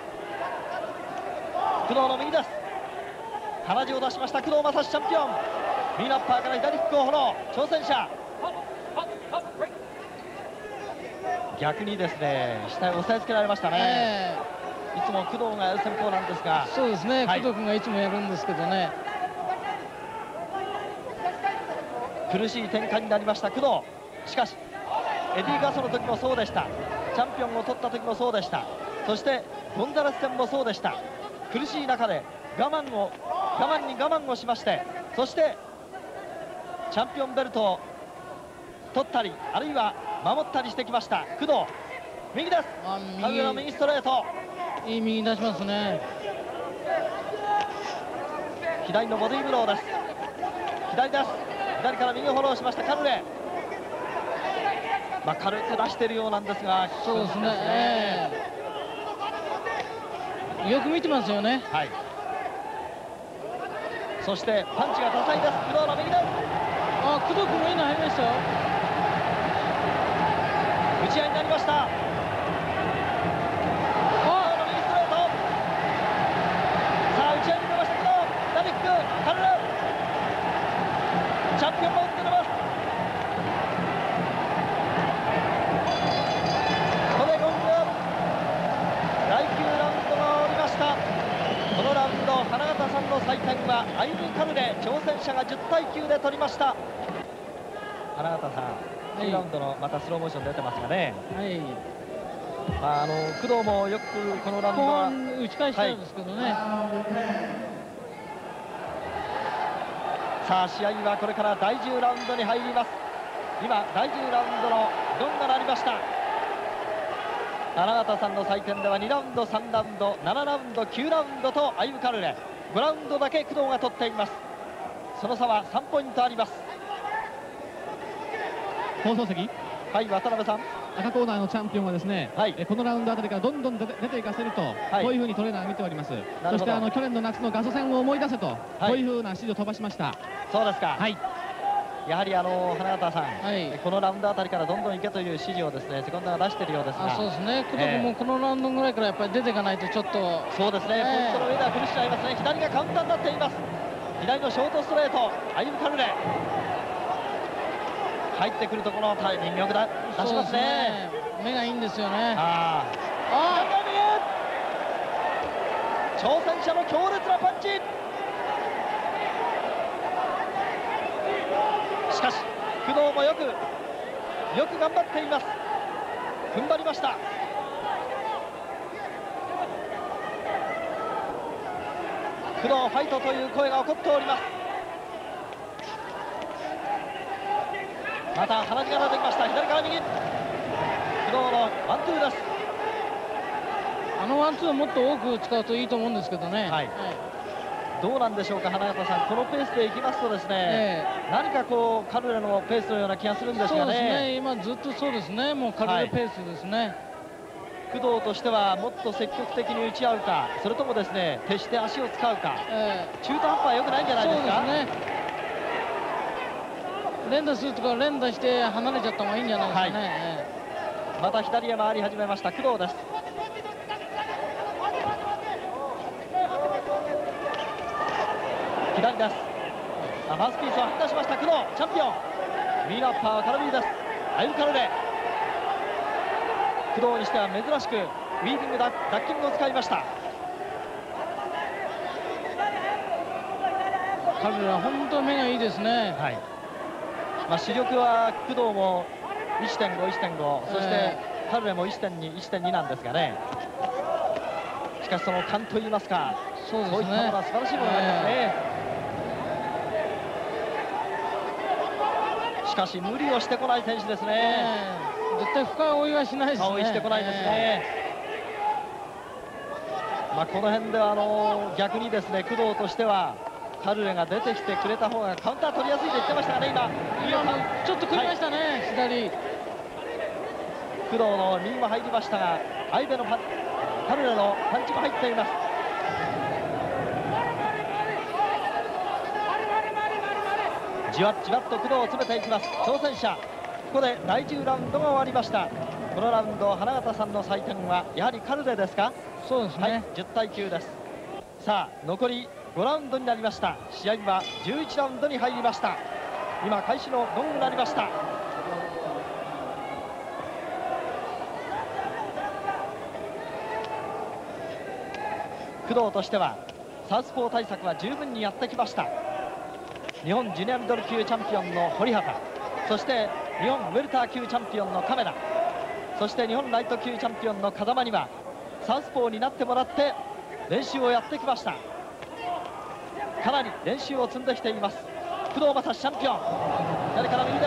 Speaker 1: 工藤の右です。鼻血を出しました工藤正史チャンピオン。右ラッパーから左フックをフォロー。挑戦者。逆にですね、下へ押さえつけられましたね。えーいつも工藤がやる戦法なんですが、
Speaker 2: そうですね、はい、工藤君がいつもやるんですけどね。
Speaker 1: 苦しい展開になりました工藤。しかしエディ・ガソの時もそうでした。チャンピオンを取った時もそうでした。そしてゴンザレス戦もそうでした。苦しい中で我慢を我慢に我慢をしまして、そしてチャンピオンベルトを取ったりあるいは守ったりしてきました工藤。右です。田上の右ストレート。
Speaker 2: いい右出しますね。
Speaker 1: 左のボディーブローです。左です。左から右をフォローしましたカルレ。まあ軽く出しているようなんですが、
Speaker 2: そうですね、えー、よく見てますよね。
Speaker 1: はい。そしてパンチが多彩です。工藤の右です。
Speaker 2: あ、工藤君もいいの入りましたよ。
Speaker 1: 打ち合いになりました。チャンピオンも打って出ます。これゴング、だいきゅうラウンドが終わりました。このラウンド花形さんの採点はアイブ・カルレ、挑戦者がじゅうたいきゅうで取りました。花形さん、はい、にラウンドのまたスローモーション出てますがね、はい、まあ、あの工藤もよくこのラウンドは
Speaker 2: 打ち返したんですけどね、はい。
Speaker 1: さあ試合はこれからだいじゅうラウンドに入ります。今だいじゅうラウンドのゴンが鳴りました。花形さんの採点ではにラウンド、さんラウンド、ななラウンド、きゅうラウンドとアイブ・カルレ、ごラウンドだけ工藤が取っています。その差はさんポイントあります。
Speaker 3: 放送席、
Speaker 1: はい、渡辺さん。
Speaker 3: 赤コーナーのチャンピオンはですね、はい、このラウンドあたりからどんどん出て、出ていかせると、はい、こういうふうにトレーナーが見ております。そしてあの去年の夏のガソ戦を思い出せと、はい、こういうふうな指示を飛ばしました。
Speaker 1: そうですか。はい。やはりあの花形さん、はい、このラウンドあたりからどんどんいけという指示をですね、セコンドが出しているようですが。
Speaker 2: あ、そうですね。工藤君もこのラウンドぐらいからやっぱり出ていかないとちょっと。
Speaker 1: そうですね。えー、ポイントの上では苦しくなりますね。左がカウンターになっています。左のショートストレート、アイブ・カルレ。入ってくるところタイミングよく出しますね。
Speaker 2: 目がいいんですよね。
Speaker 1: ああ、挑戦者の強烈なパンチ。しかし工藤もよくよく頑張っています。踏ん張りました。工藤ファイトという声が起こっております。また鼻血が出てきました。左から右、工藤のワンツーです。
Speaker 2: あのワンツーをもっと多く使うといいと思うんですけどね。はい、はい、
Speaker 1: どうなんでしょうか花形さん、このペースでいきますとですね、えー、何かこうカルレのペースのような気がするんですがね。
Speaker 2: そうですね、今ずっとそうですね、もうカルレペースですね、はい、
Speaker 1: 工藤としてはもっと積極的に打ち合うか、それともですね決して足を使うか、えー、中途半端は良くないんじゃないですか。そうですね、
Speaker 2: 連打するとか連打して離れちゃった方がいいんじゃないですかね。はい、え
Speaker 1: ー、また左へ回り始めました工藤です。左です。マウスピースを吐き出しました工藤チャンピオン。右ラッパーはカルビーです。アイブ・カルレ。工藤にしては珍しくウィービングダッキングを使いました。
Speaker 2: カルレは本当目がいいですね。はい、
Speaker 1: まあ、視力は工藤も いってんご、いってんご、そしてカルレも いってんに、いってんに なんですがね、しかしその勘といいますか、そうですね、そういったものは素晴らしいものがありますね。えー、しかし無理をしてこない選手ですね。えー
Speaker 2: 絶対深い追いはしないですね。
Speaker 1: 追いしてこないですね。えー、まあこの辺ではあの逆にですね、工藤としてはカルレが出てきてくれた方がカウンター取りやすいと言ってましたがね、今
Speaker 2: 今ちょっと組みましたね、はい、左。
Speaker 1: 工藤の右も入りましたが、相手のパンカルレのパンチも入っています。じわっじわっと工藤を詰めていきます。挑戦者、ここでだいじゅうラウンドが終わりました。このラウンド、花形さんの採点はやはりカルレですか？
Speaker 2: そうですね、
Speaker 1: はい、じゅうたいきゅうです。さあ残りごラウンドになりました。試合はじゅういちラウンドに入りました。今開始のゴングになりました。工藤としてはサウスポー対策は十分にやってきました。日本ジュニアミドル級チャンピオンの堀畑、そして日本ウェルター級チャンピオンの亀田、そして日本ライト級チャンピオンの風間にはサウスポーになってもらって練習をやってきました。かなり練習を積んできています。工藤正史チャンピオン、左から右です。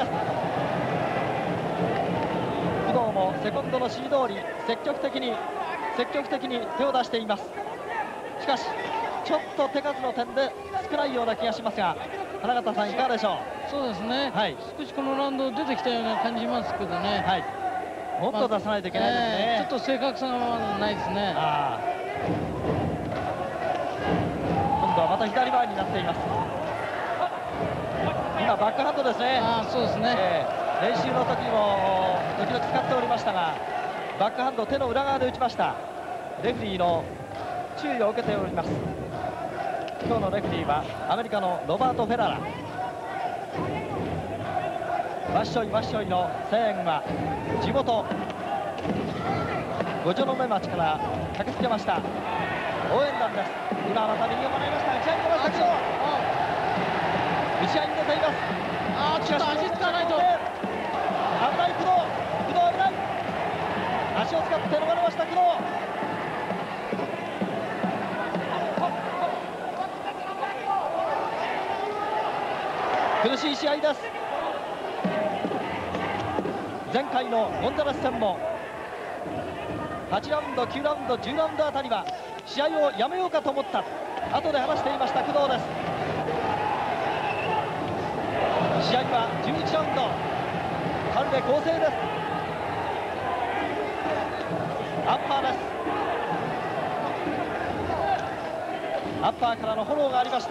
Speaker 1: 工藤もセコンドの指示通り積極的に積極的に手を出しています。しかしちょっと手数の点で少ないような気がしますが、花形さんいかがでしょう？
Speaker 2: そうですね、はい、少しこのラウンド出てきたような感じますけどね、はい、
Speaker 1: もっと出さないといけないですね、
Speaker 2: まあえー、ちょっと正確さがないですね。あ
Speaker 1: 今度はまた左回りになっています。今バックハンドですね。
Speaker 2: あそうですね、
Speaker 1: えー、練習の時も時々使っておりましたが、バックハンド手の裏側で打ちました。レフェリーの注意を受けております。今日のレフェリーはアメリカのロバート・フェララ。わっしょいわっしょいの声援は地元五城目町から駆けつけました応援団です。今また右をもらいました。打ち合いに出ましたけど打ち合いに出ています。
Speaker 2: あーちょっと足つかないと危
Speaker 1: ない。工藤工藤危ない。足を使って逃れました工藤。苦しい試合です。前回のゴンザレス戦もはちラウンドきゅうラウンドじゅうラウンドあたりは試合をやめようかと思った後で話していました工藤です。試合はじゅういちラウンドカルレ攻勢です。アッパーです。アッパーからのフォローがありました。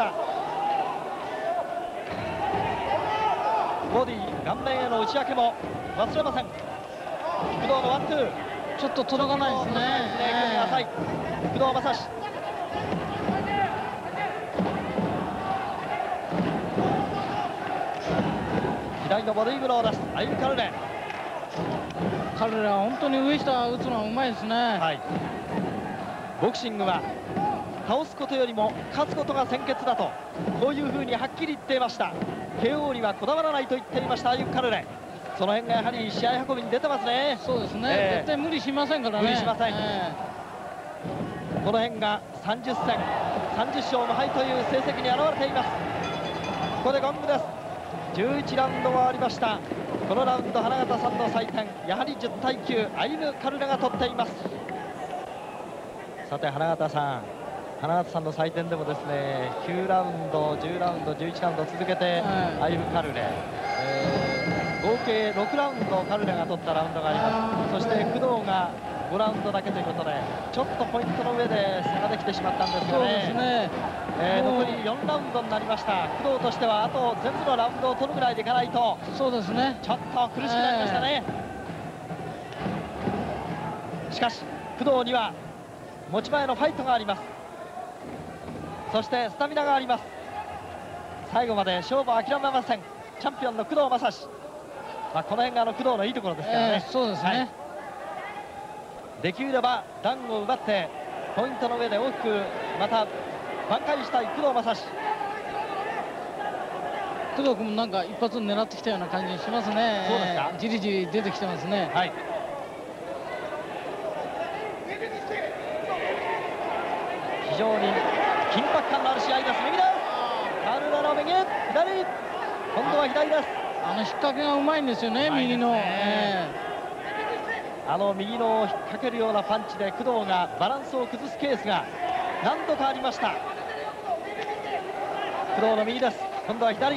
Speaker 1: ボディ顔面への打ち分けも忘れません。工藤のワンツー
Speaker 2: ちょっと届かないですね。
Speaker 1: 首が浅い工藤正史。左のボディーブローです。アイル・カルレ。
Speaker 2: カルレは本当に上下打つのはうまいですね。はい、
Speaker 1: ボクシングは倒すことよりも勝つことが先決だと、こういうふうにはっきり言っていました。ケーオー にはこだわらないと言っていましたアイル・カルレ。その辺がやはり試合運びに出てますね。
Speaker 2: そうですね、えー、絶対無理しませんからね。
Speaker 1: 無理しません、えー、この辺がさんじゅっせんさんじゅっ勝無敗という成績に表れています。ここでゴングです。じゅういちラウンドが終わりました。このラウンド花形さんの採点やはりじゅうたいきゅうアイル・カルレが取っています。さて花形さん、花形さんの採点でもですねきゅうラウンドじゅうラウンドじゅういちラウンド続けてアイル・カルレ、えー、合計ろくラウンドカルレが取ったラウンドがあります。そして工藤がごラウンドだけということでちょっとポイントの上で差ができてしまったんですがね。そうですね、えー、残りよんラウンドになりました。工藤としてはあと全部のラウンドを取るぐらいでいかないと、そうですね、ちょっと苦しくなりましたね、えー、しかし工藤には持ち前のファイトがあります。そしてスタミナがあります。最後まで勝負を諦めませんチャンピオンの工藤正史。まあ、この辺があの工藤のいいところですからね、えー、そうですね、はい、できればダウンを奪ってポイントの上で大きくまた挽回したい工藤正史。
Speaker 2: 工藤君もなんか一発狙ってきたような感じしますね。そうですか、じりじり出てきてますね。はい、
Speaker 1: 非常に緊迫感のある試合です。右です。カルレの右、左、今度は左です。
Speaker 2: あの引っ掛けがうまいんですよね、右の、えー、
Speaker 1: あの右の引っ掛けるようなパンチで工藤がバランスを崩すケースが何度かありました。工藤の右です。今度は左。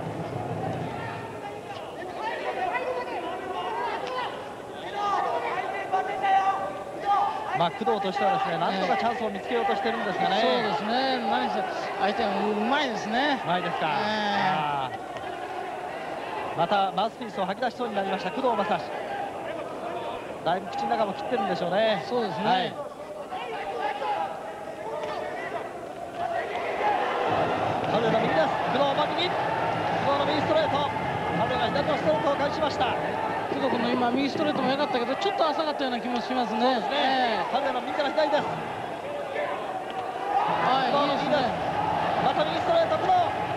Speaker 1: まあ、工藤としてはですね、なんとかチャンスを見つけようとしてるんですがね。
Speaker 2: そうですね。何せ相手はうまいですね。
Speaker 1: うまいですか。えー、またマウスピースを吐き出しそうになりました工藤正史。だいぶ口の中も切ってるんでしょうね。
Speaker 2: そうですね。はい、
Speaker 1: カルレの右です。工藤真右。工藤の右ストレート。カルレが左のストレートを返しました。
Speaker 2: 工藤君の今右ストレートも良かったけどちょっと浅かったような気もしますね。そうですね。
Speaker 1: カルレの右から左です。
Speaker 2: はい、
Speaker 1: 工藤の右です。また右ストレート。工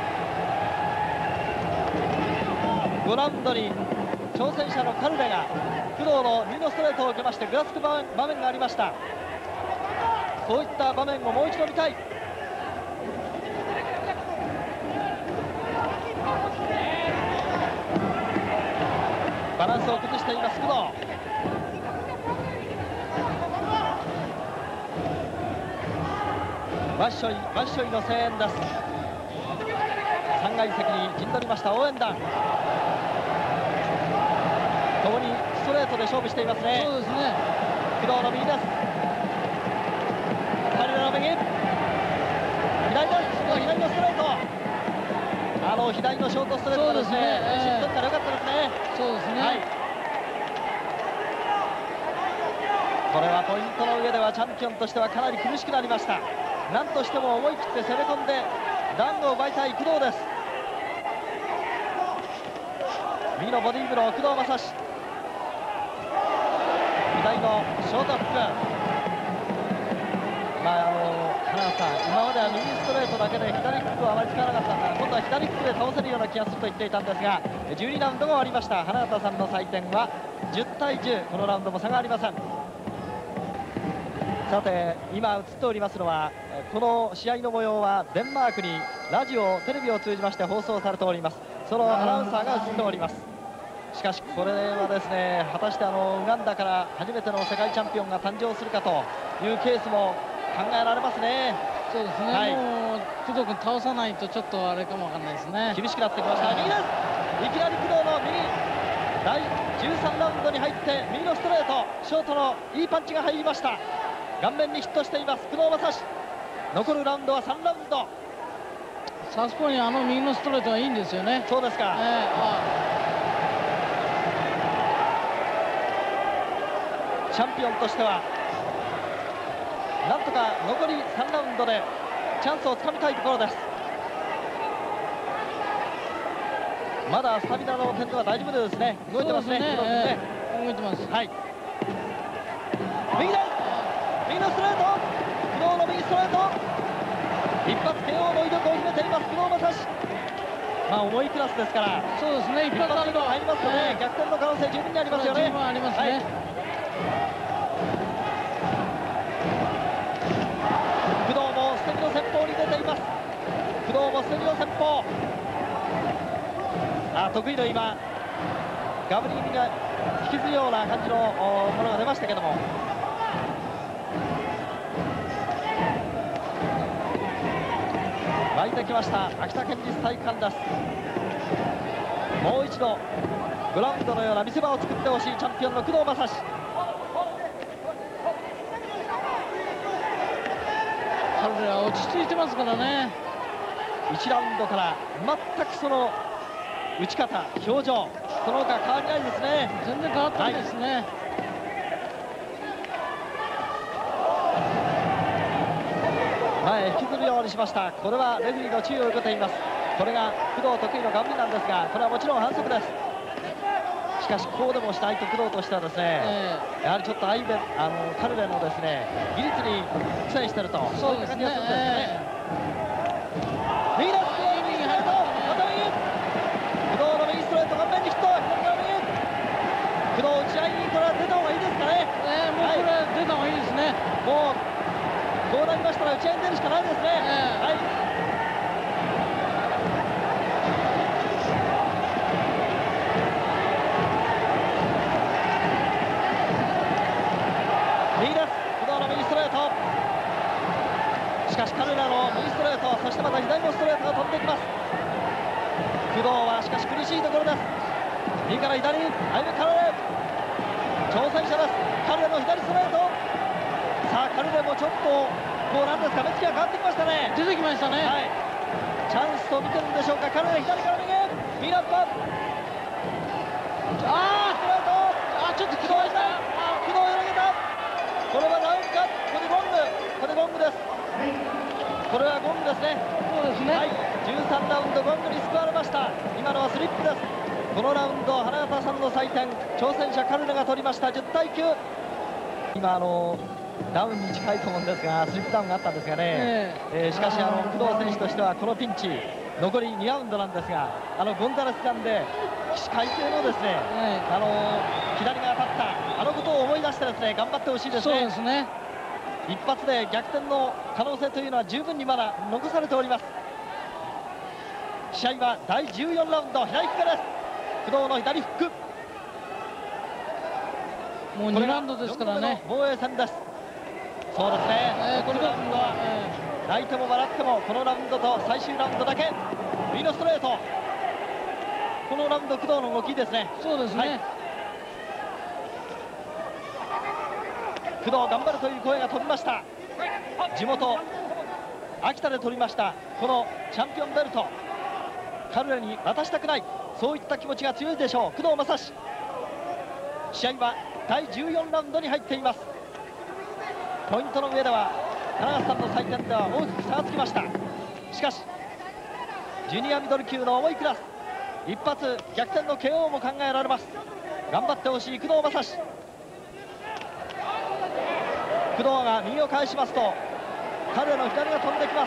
Speaker 1: 藤。ごラウンドに挑戦者のカルレが工藤の右のストレートを受けましてぐらつく場面、場面がありました。そういった場面をもう一度見たい。バランスを崩しています工藤。ワッショイワッショイの声援です。さんがい席に陣取りました応援団。共にストレートで勝負していますね。
Speaker 2: そうですね。
Speaker 1: 工藤の右です。カルレの右。左です。左のストレート。あの左のショートストレートですね。練習取ったらよかったですね。
Speaker 2: そうですね。はい、
Speaker 1: これはポイントの上ではチャンピオンとしてはかなり苦しくなりました。なんとしても思い切って攻め込んでダウンを奪いたい工藤です。右のボディーブロー工藤正史。左のショートアップ。まああの花さん、今までは右ストレートだけで左フックはあまり使わなかったんだが、今度は左フックで倒せるような気がすると言っていたんですが、じゅうにラウンドが終わりました。花形さんの採点はじゅうたいじゅう、このラウンドも差がありません。さて今映っておりますのはこの試合の模様はデンマークにラジオテレビを通じまして放送されております。そのアナウンサーが映っております。しかしこれはですね、果たしてあのウガンダから初めての世界チャンピオンが誕生するかというケースも考えられますね。
Speaker 2: そうですね、はい、もう工藤君倒さないとちょっとあれかもわかんないですね。
Speaker 1: 厳しくなってきました。右です。いきなり工藤の右、だいじゅうさんラウンドに入って右のストレート、ショートのいいパンチが入りました。顔面にヒットしています工藤正史。残るラウンドはさんラウンド。
Speaker 2: サウスポーにあの右のストレートはいいんですよね。
Speaker 1: そうですか、えー、あチャンピオンとしてはなんとか残りさんラウンドでチャンスをつかみたいところです。まだスタミナの点では大丈夫ですね。動いてますね。
Speaker 2: そうですね、えー、動いてます。
Speaker 1: はい、右です。右のストレート、工藤の右ストレート、一発 ケーオー の威力を秘めています工藤正史。まあ重いクラスですから、
Speaker 2: そうですね、一発
Speaker 1: 入りますとね、逆転の可能性十分にありますよね。
Speaker 2: 十分ありますね。はい、
Speaker 1: 工藤も捨て身の戦法に出ています。工藤も捨て身の戦法。あ、得意の今ガブリ気味が引きずるような感じのものが出ましたけども、湧いてきました秋田県立体育館です。もう一度グラウンドのような見せ場を作ってほしいチャンピオンの工藤正史。
Speaker 2: 彼らは落ち着いてますからね。
Speaker 1: いちラウンドから全くその打ち方、表情、その他変わりないですね。
Speaker 2: 全然変わってないですね。はい、
Speaker 1: 前引きずるようにしました。これはレフェリーの注意を受けています。これが工藤得意のガブリなんですが、これはもちろん反則です。しかしこうでもしないと工藤としてはですね、えー、やはりちょっとアイベンあのカルレのですね技術に苦戦してると、そういった感じがするんですね。右です。右に入るとまた右、工藤の右ストレート、顔面にヒット、左から右、工藤打ち合いにこれは出た方がいいですかね。
Speaker 2: えー、もうこれは出た方がいいですね。
Speaker 1: もうこうなりましたら打ち合いに出るしかないですね。えー、はい、 してまた左のストレートが飛んできます。工藤はしかし苦しいところです。右から左、アイムカルレ、挑戦者です。カルレの左ストレート。さあカルレもちょっとこうなんですか、目つきが変わってきましたね。
Speaker 2: 出てきましたね。
Speaker 1: はい、チャンスと見てるんでしょうか。カルレ左から右、右ラッパ、あーストレート、
Speaker 2: あちょっと
Speaker 1: 工藤した、工藤を投げた。これはダウンか、ここでゴング、ここでゴングです。これはゴングですね。
Speaker 2: そうですね、
Speaker 1: はい、じゅうさんラウンドゴングに救われました。今のはスリップです。このラウンド花形さんの採点、挑戦者カルネが取りました。じゅうたいきゅう。今あのダウンに近いと思うんですが、スリップダウンがあったんですがね、えーえー、しかしあの工藤選手としてはこのピンチ残りにラウンドなんですが、あのゴンザレスさんで起死回生のですね、えー、あの左が当たったあのことを思い出してですね、頑張ってほしいですね。
Speaker 2: そうですね、
Speaker 1: 一発で逆転の可能性というのは十分にまだ残されております。試合はだいじゅうよんラウンド、左フックです。工藤の左フック、
Speaker 2: もうにラウンドですからね、
Speaker 1: 防衛戦です。そうですね、えー、このラウンドは、えー、泣いても笑ってもこのラウンドと最終ラウンドだけ。右のストレート、このラウンド工藤の動きですね。
Speaker 2: そうですね、はい、
Speaker 1: 工藤頑張るという声が飛びました。地元秋田で取りましたこのチャンピオンベルト、カルレに渡したくない、そういった気持ちが強いでしょう、工藤正史。試合はだいじゅうよんラウンドに入っています。ポイントの上では花形さんの採点では大きく差がつきました。しかしジュニアミドル級の重いクラス、一発逆転の ケーオー も考えられます。頑張ってほしい工藤正史。工藤が右を返しますとカルレの左が飛んできます。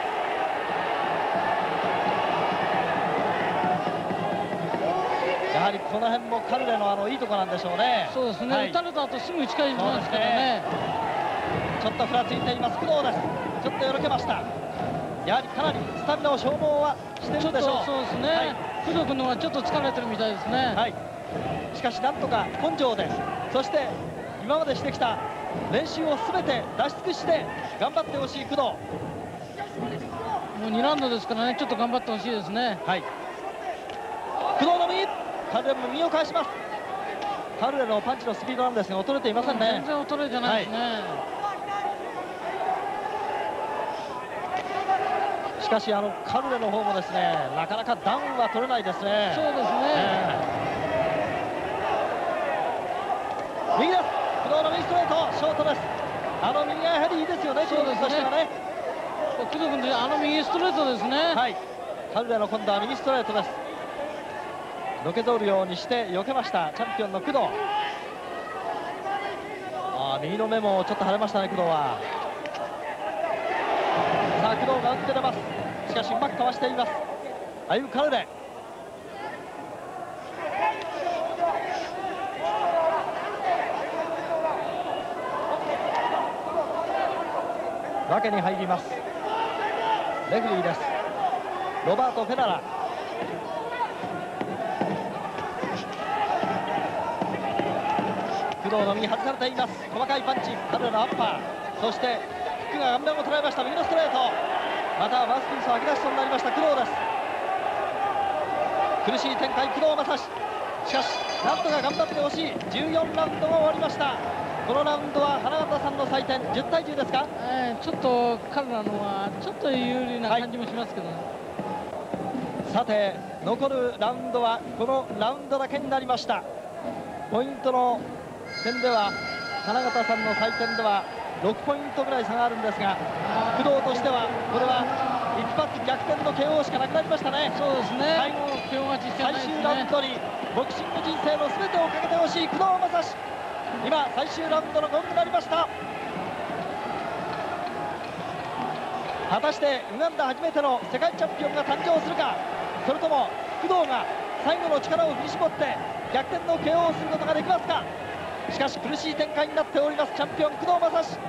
Speaker 1: やはりこの辺もカルレのあのいいところなんでしょうね。
Speaker 2: そうですね、はい、打たれた後すぐ打ち返しますからね。
Speaker 1: ちょっとふらついています工藤です。ちょっとよろけました。やはりかなりスタミナを消耗はしているでしょう。
Speaker 2: そうですね、はい、工藤君の方はちょっと疲れてるみたいですね。
Speaker 1: はい、しかしなんとか根性で、そして今までしてきた練習を全て出し尽くして頑張ってほしい工藤。も
Speaker 2: うにラウンドですからね、ちょっと頑張ってほしいですね。
Speaker 1: はい、工藤の右、カルレも右を返します。カルレのパンチのスピードなんですが衰えていませんね。
Speaker 2: 全然衰えてないですね。はい、
Speaker 1: しかしあのカルレの方もですね、なかなかダウンは取れないですね。
Speaker 2: そうですね、え
Speaker 1: ー、右です。工藤の右ストレート、ショートです。あの右がやはりいいですよね、
Speaker 2: そうですね、ね工藤君であの右ストレートですね。
Speaker 1: はい、カルレの今度は右ストレートです。のけぞるようにして避けましたチャンピオンの工藤。あ右の目もちょっと腫れましたね工藤は。さあ工藤が打って出ます。しかしうまくかわしていますアユカルレ。分けに入ります。レフリーですロバート・フェララ。工藤の右外されています。細かいパンチ、カルレのアッパー、そしてフックが顔面を捉えました。右のストレート、またマウスピースを吐き出しそうになりました工藤です。苦しい展開工藤正史。しかしなんとか頑張ってほしい。じゅうよんラウンドが終わりました。このラウンドは花形さんの採点じゅうたいじゅうですか。
Speaker 2: えー、ちょっとカルレのはちょっと有利な感じもしますけど、ね、
Speaker 1: はい、さて残るラウンドはこのラウンドだけになりました。ポイントの点では花形さんの採点ではろくポイントぐらい差があるんですが、工藤としてはこれは一発逆転の ケーオー しかなくなりましたね。
Speaker 2: そうですね、最後の ケーオー 勝ちしてないですね。
Speaker 1: 最終ラウンドにボクシング人生の全てをかけてほしい工藤正史。今最終ラウンドのゴングになりました。果たしてウガンダ初めての世界チャンピオンが誕生するか、それとも工藤が最後の力を振り絞って逆転の ケーオー をすることができますか。しかし苦しい展開になっておりますチャンピオン工藤正史。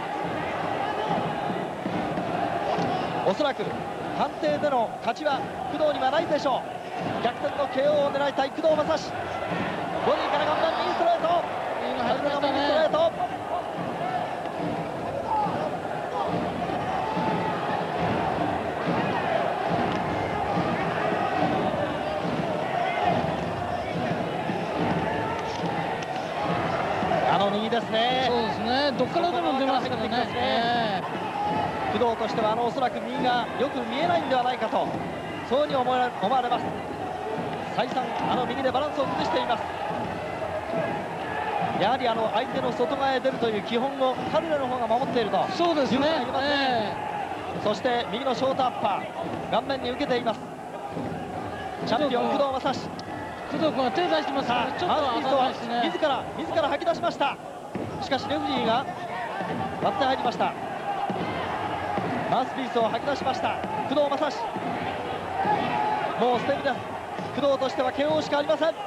Speaker 1: おそらく判定での勝ちは工藤にはないでしょう。逆転の ケーオー を狙いたい工藤正史。ボディから頑張る右ストレート、
Speaker 2: 右が入りましたね。
Speaker 1: 右ストレート、 ですね。
Speaker 2: そうですね、どっからでも出ますからね。
Speaker 1: 工藤としてはあのおそらく右がよく見えないんではないかと、そうに思われます。再三あの右でバランスを崩しています。やはりあの相手の外側へ出るという基本をカルレの方が守っていると。
Speaker 2: そうですね。
Speaker 1: そして右のショートアッパー顔面に受けています。チャンピオン工藤正史。
Speaker 2: 工藤君は手出してますから、ちょっと当たらないですね。
Speaker 1: 自ら自ら吐き出しました。しかしレフェリーが割って入りました。マウスピースを吐き出しました工藤正史。もう捨て身です。工藤としては ケーオー しかありません。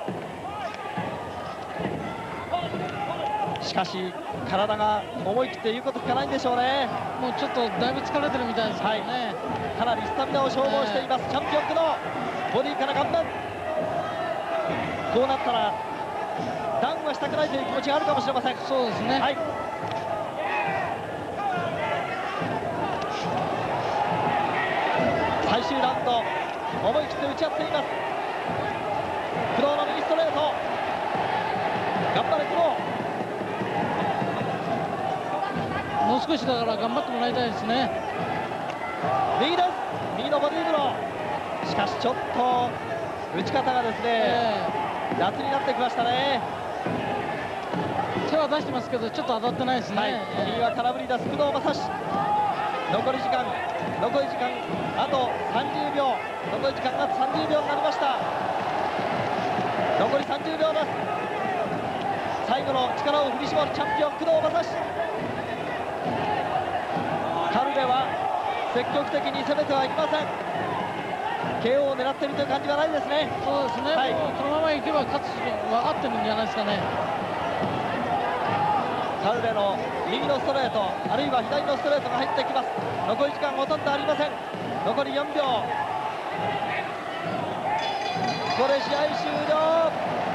Speaker 1: しかし体が思い切って言うこと聞かないんでしょうね。
Speaker 2: もうちょっとだいぶ疲れてるみたいですけどね、
Speaker 1: はい、かなりスタミナを消耗しています、えー、チャンピオン工藤。ボディから顔面、こうなったらダウンはしたくないという気持ちがあるかもしれません。
Speaker 2: そうですね、はい、
Speaker 1: 最終ラウンド思い切って打ち合っています。工藤の右ストレート、頑張れ工藤。
Speaker 2: もう少しだから頑張ってもらいたいですね。
Speaker 1: 右です、右のボディーブロー。しかしちょっと打ち方がですね、えー、雑になってきましたね。
Speaker 2: 手は出してますけどちょっと当たってないですね、はい、
Speaker 1: 右は空振り出す工藤正史。残り時間残り時間あとさんじゅうびょう、残り時間がさんじゅうびょうになりました。残りさんじゅうびょうです。最後の力を振り絞るチャンピオン工藤正史。カルレは積極的に攻めてはいきません。 ケーオー を狙っているという感じはないですね。
Speaker 2: そうですね、はい、もうこのままいけば勝つ分かってるんじゃないですかね。
Speaker 1: カルレの右のストレート、あるいは左のストレートが入ってきます。残り時間ほとんどありません。残りよんびょう。これ試合終了。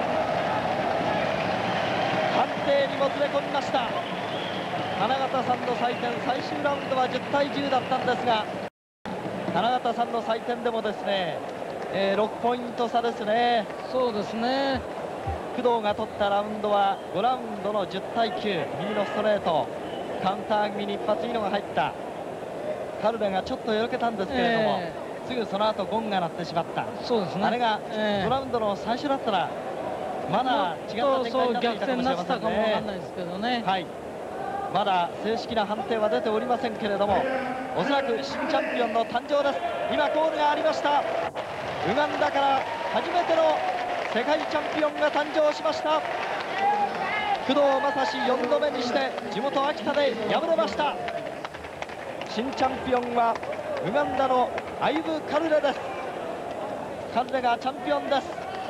Speaker 1: 判定にもつれ込みました。花形さんの採点、最終ラウンドはじゅうたいじゅうだったんですが、花形さんの採点でもですね、えー、ろくポイント差ですね。
Speaker 2: そうですね、
Speaker 1: 工藤が取ったラウンドはごラウンドのじゅうたいきゅう、右のストレート、カウンター気味に一発いいのが入った。カルレがちょっとよろけたんですけれども、えー、すぐその後ゴンが鳴ってしまった。
Speaker 2: そうですね、
Speaker 1: あれがごラウンドの最初だったらまだ違った展開になっていたかもしれませんね。
Speaker 2: 逆転になったかもわかんないですけどね。
Speaker 1: はい、まだ正式な判定は出ておりませんけれども、おそらく新チャンピオンの誕生です。今ゴールがありました。ウガンダから初めての世界チャンピオンが誕生しました。工藤正史よんどめにして地元秋田で敗れました。新チャンピオンはウガンダのアイブ・カルレです。カルレがチャンピオンです。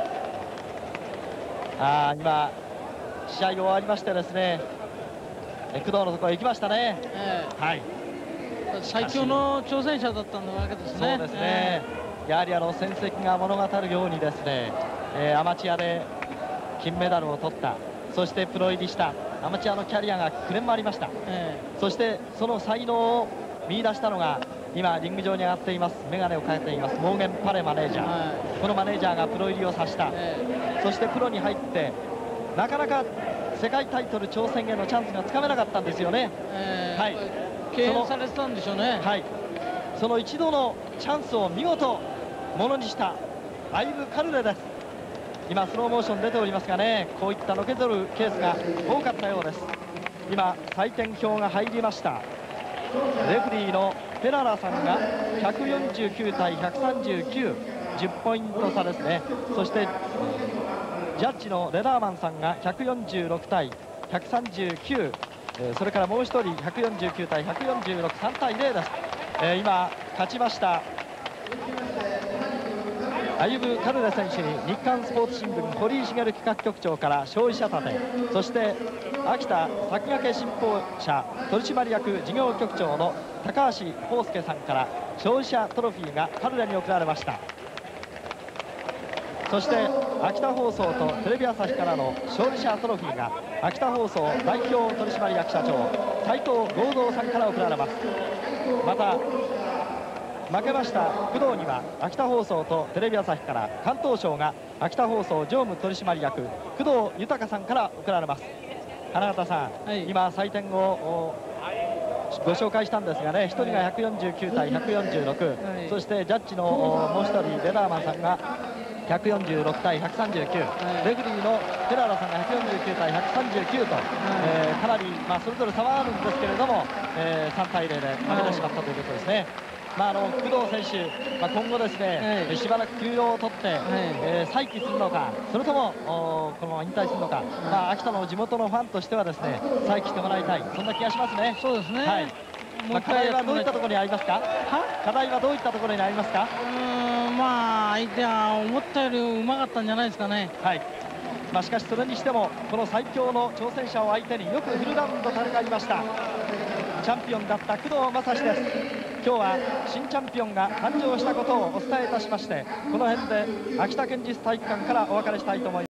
Speaker 1: あ今試合終わりましてですね、工藤のところへ行きましたね、えー、はい、
Speaker 2: 最強の挑戦者だったわけですね。
Speaker 1: そうですね、えー、やはりあの戦績が物語るようにですね、えー、アマチュアで金メダルを取った、そしてプロ入りしたアマチュアのキャリアがきゅうねんもありました、えー、そしてその才能を見出したのが今リング上に上がっています、眼鏡をかけていますモーゲン・パレマネージャー、はい、このマネージャーがプロ入りをさせた、えー、そしてプロに入ってなかなか世界タイトル挑戦へのチャンスがつかめなかったんですよね、
Speaker 2: えー、はい、敬遠されてたんでしょうね。
Speaker 1: はい、その一度のチャンスを見事ものにしたアイブ・カルレです。今スローモーション出ておりますがね、こういったのけぞるケースが多かったようです。今採点表が入りました。レフリーのフェララさんがひゃくよんじゅうきゅうたいひゃくさんじゅうきゅう、じゅっポイント差ですね。そしてジャッジのレダーマンさんがひゃくよんじゅうろくたいひゃくさんじゅうきゅう、えー、それからもう一人ひゃくよんじゅうきゅうたいひゃくよんじゅうろく、さんたいゼロです。えー、今勝ちましたアユブ・カルレ選手に日刊スポーツ新聞堀井茂企画局長から勝利者盾、そして秋田先駆け新報社取締役事業局長の高橋康介さんから勝利者トロフィーがカルレに贈られました。そして秋田放送とテレビ朝日からの勝利者トロフィーが秋田放送代表取締役社長斉藤合同さんから贈られます。また負けました工藤には秋田放送とテレビ朝日から関東賞が秋田放送常務取締役工藤豊さんから贈られます。 花形さん、はい、今採点をご紹介したんですがね、ひとりがひゃくよんじゅうきゅうたいひゃくよんじゅうろく、はい、そしてジャッジのもうひとりレダーマンさんがひゃくよんじゅうろくたいひゃくさんじゅうきゅう、はい、レフェリーのフェラーラさんがひゃくよんじゅうきゅうたいひゃくさんじゅうきゅうと、はい、えー、かなり、まあ、それぞれ差はあるんですけれども、えー、さんたいゼロで負けてしまったということですね。まあ、あの工藤選手、まあ、今後ですね、はい、しばらく休養を取って、はい、えー、再起するのか、それともこのまま引退するのか、はい、まあ、秋田の地元のファンとしてはですね、再起してもらいたい、そんな気がしますね。
Speaker 2: そうですね、
Speaker 1: はい、まあ、課題はどういったところにありますか。課題はどういったところにありますか。
Speaker 2: うーん、まあ相手は思ったよりうまかったんじゃないですかね。
Speaker 1: はい、まあ、しかしそれにしてもこの最強の挑戦者を相手によくフルラウンド戦いました。チャンピオンだった工藤正史です。今日は新チャンピオンが誕生したことをお伝えいたしまして、この辺で秋田県立体育館からお別れしたいと思います。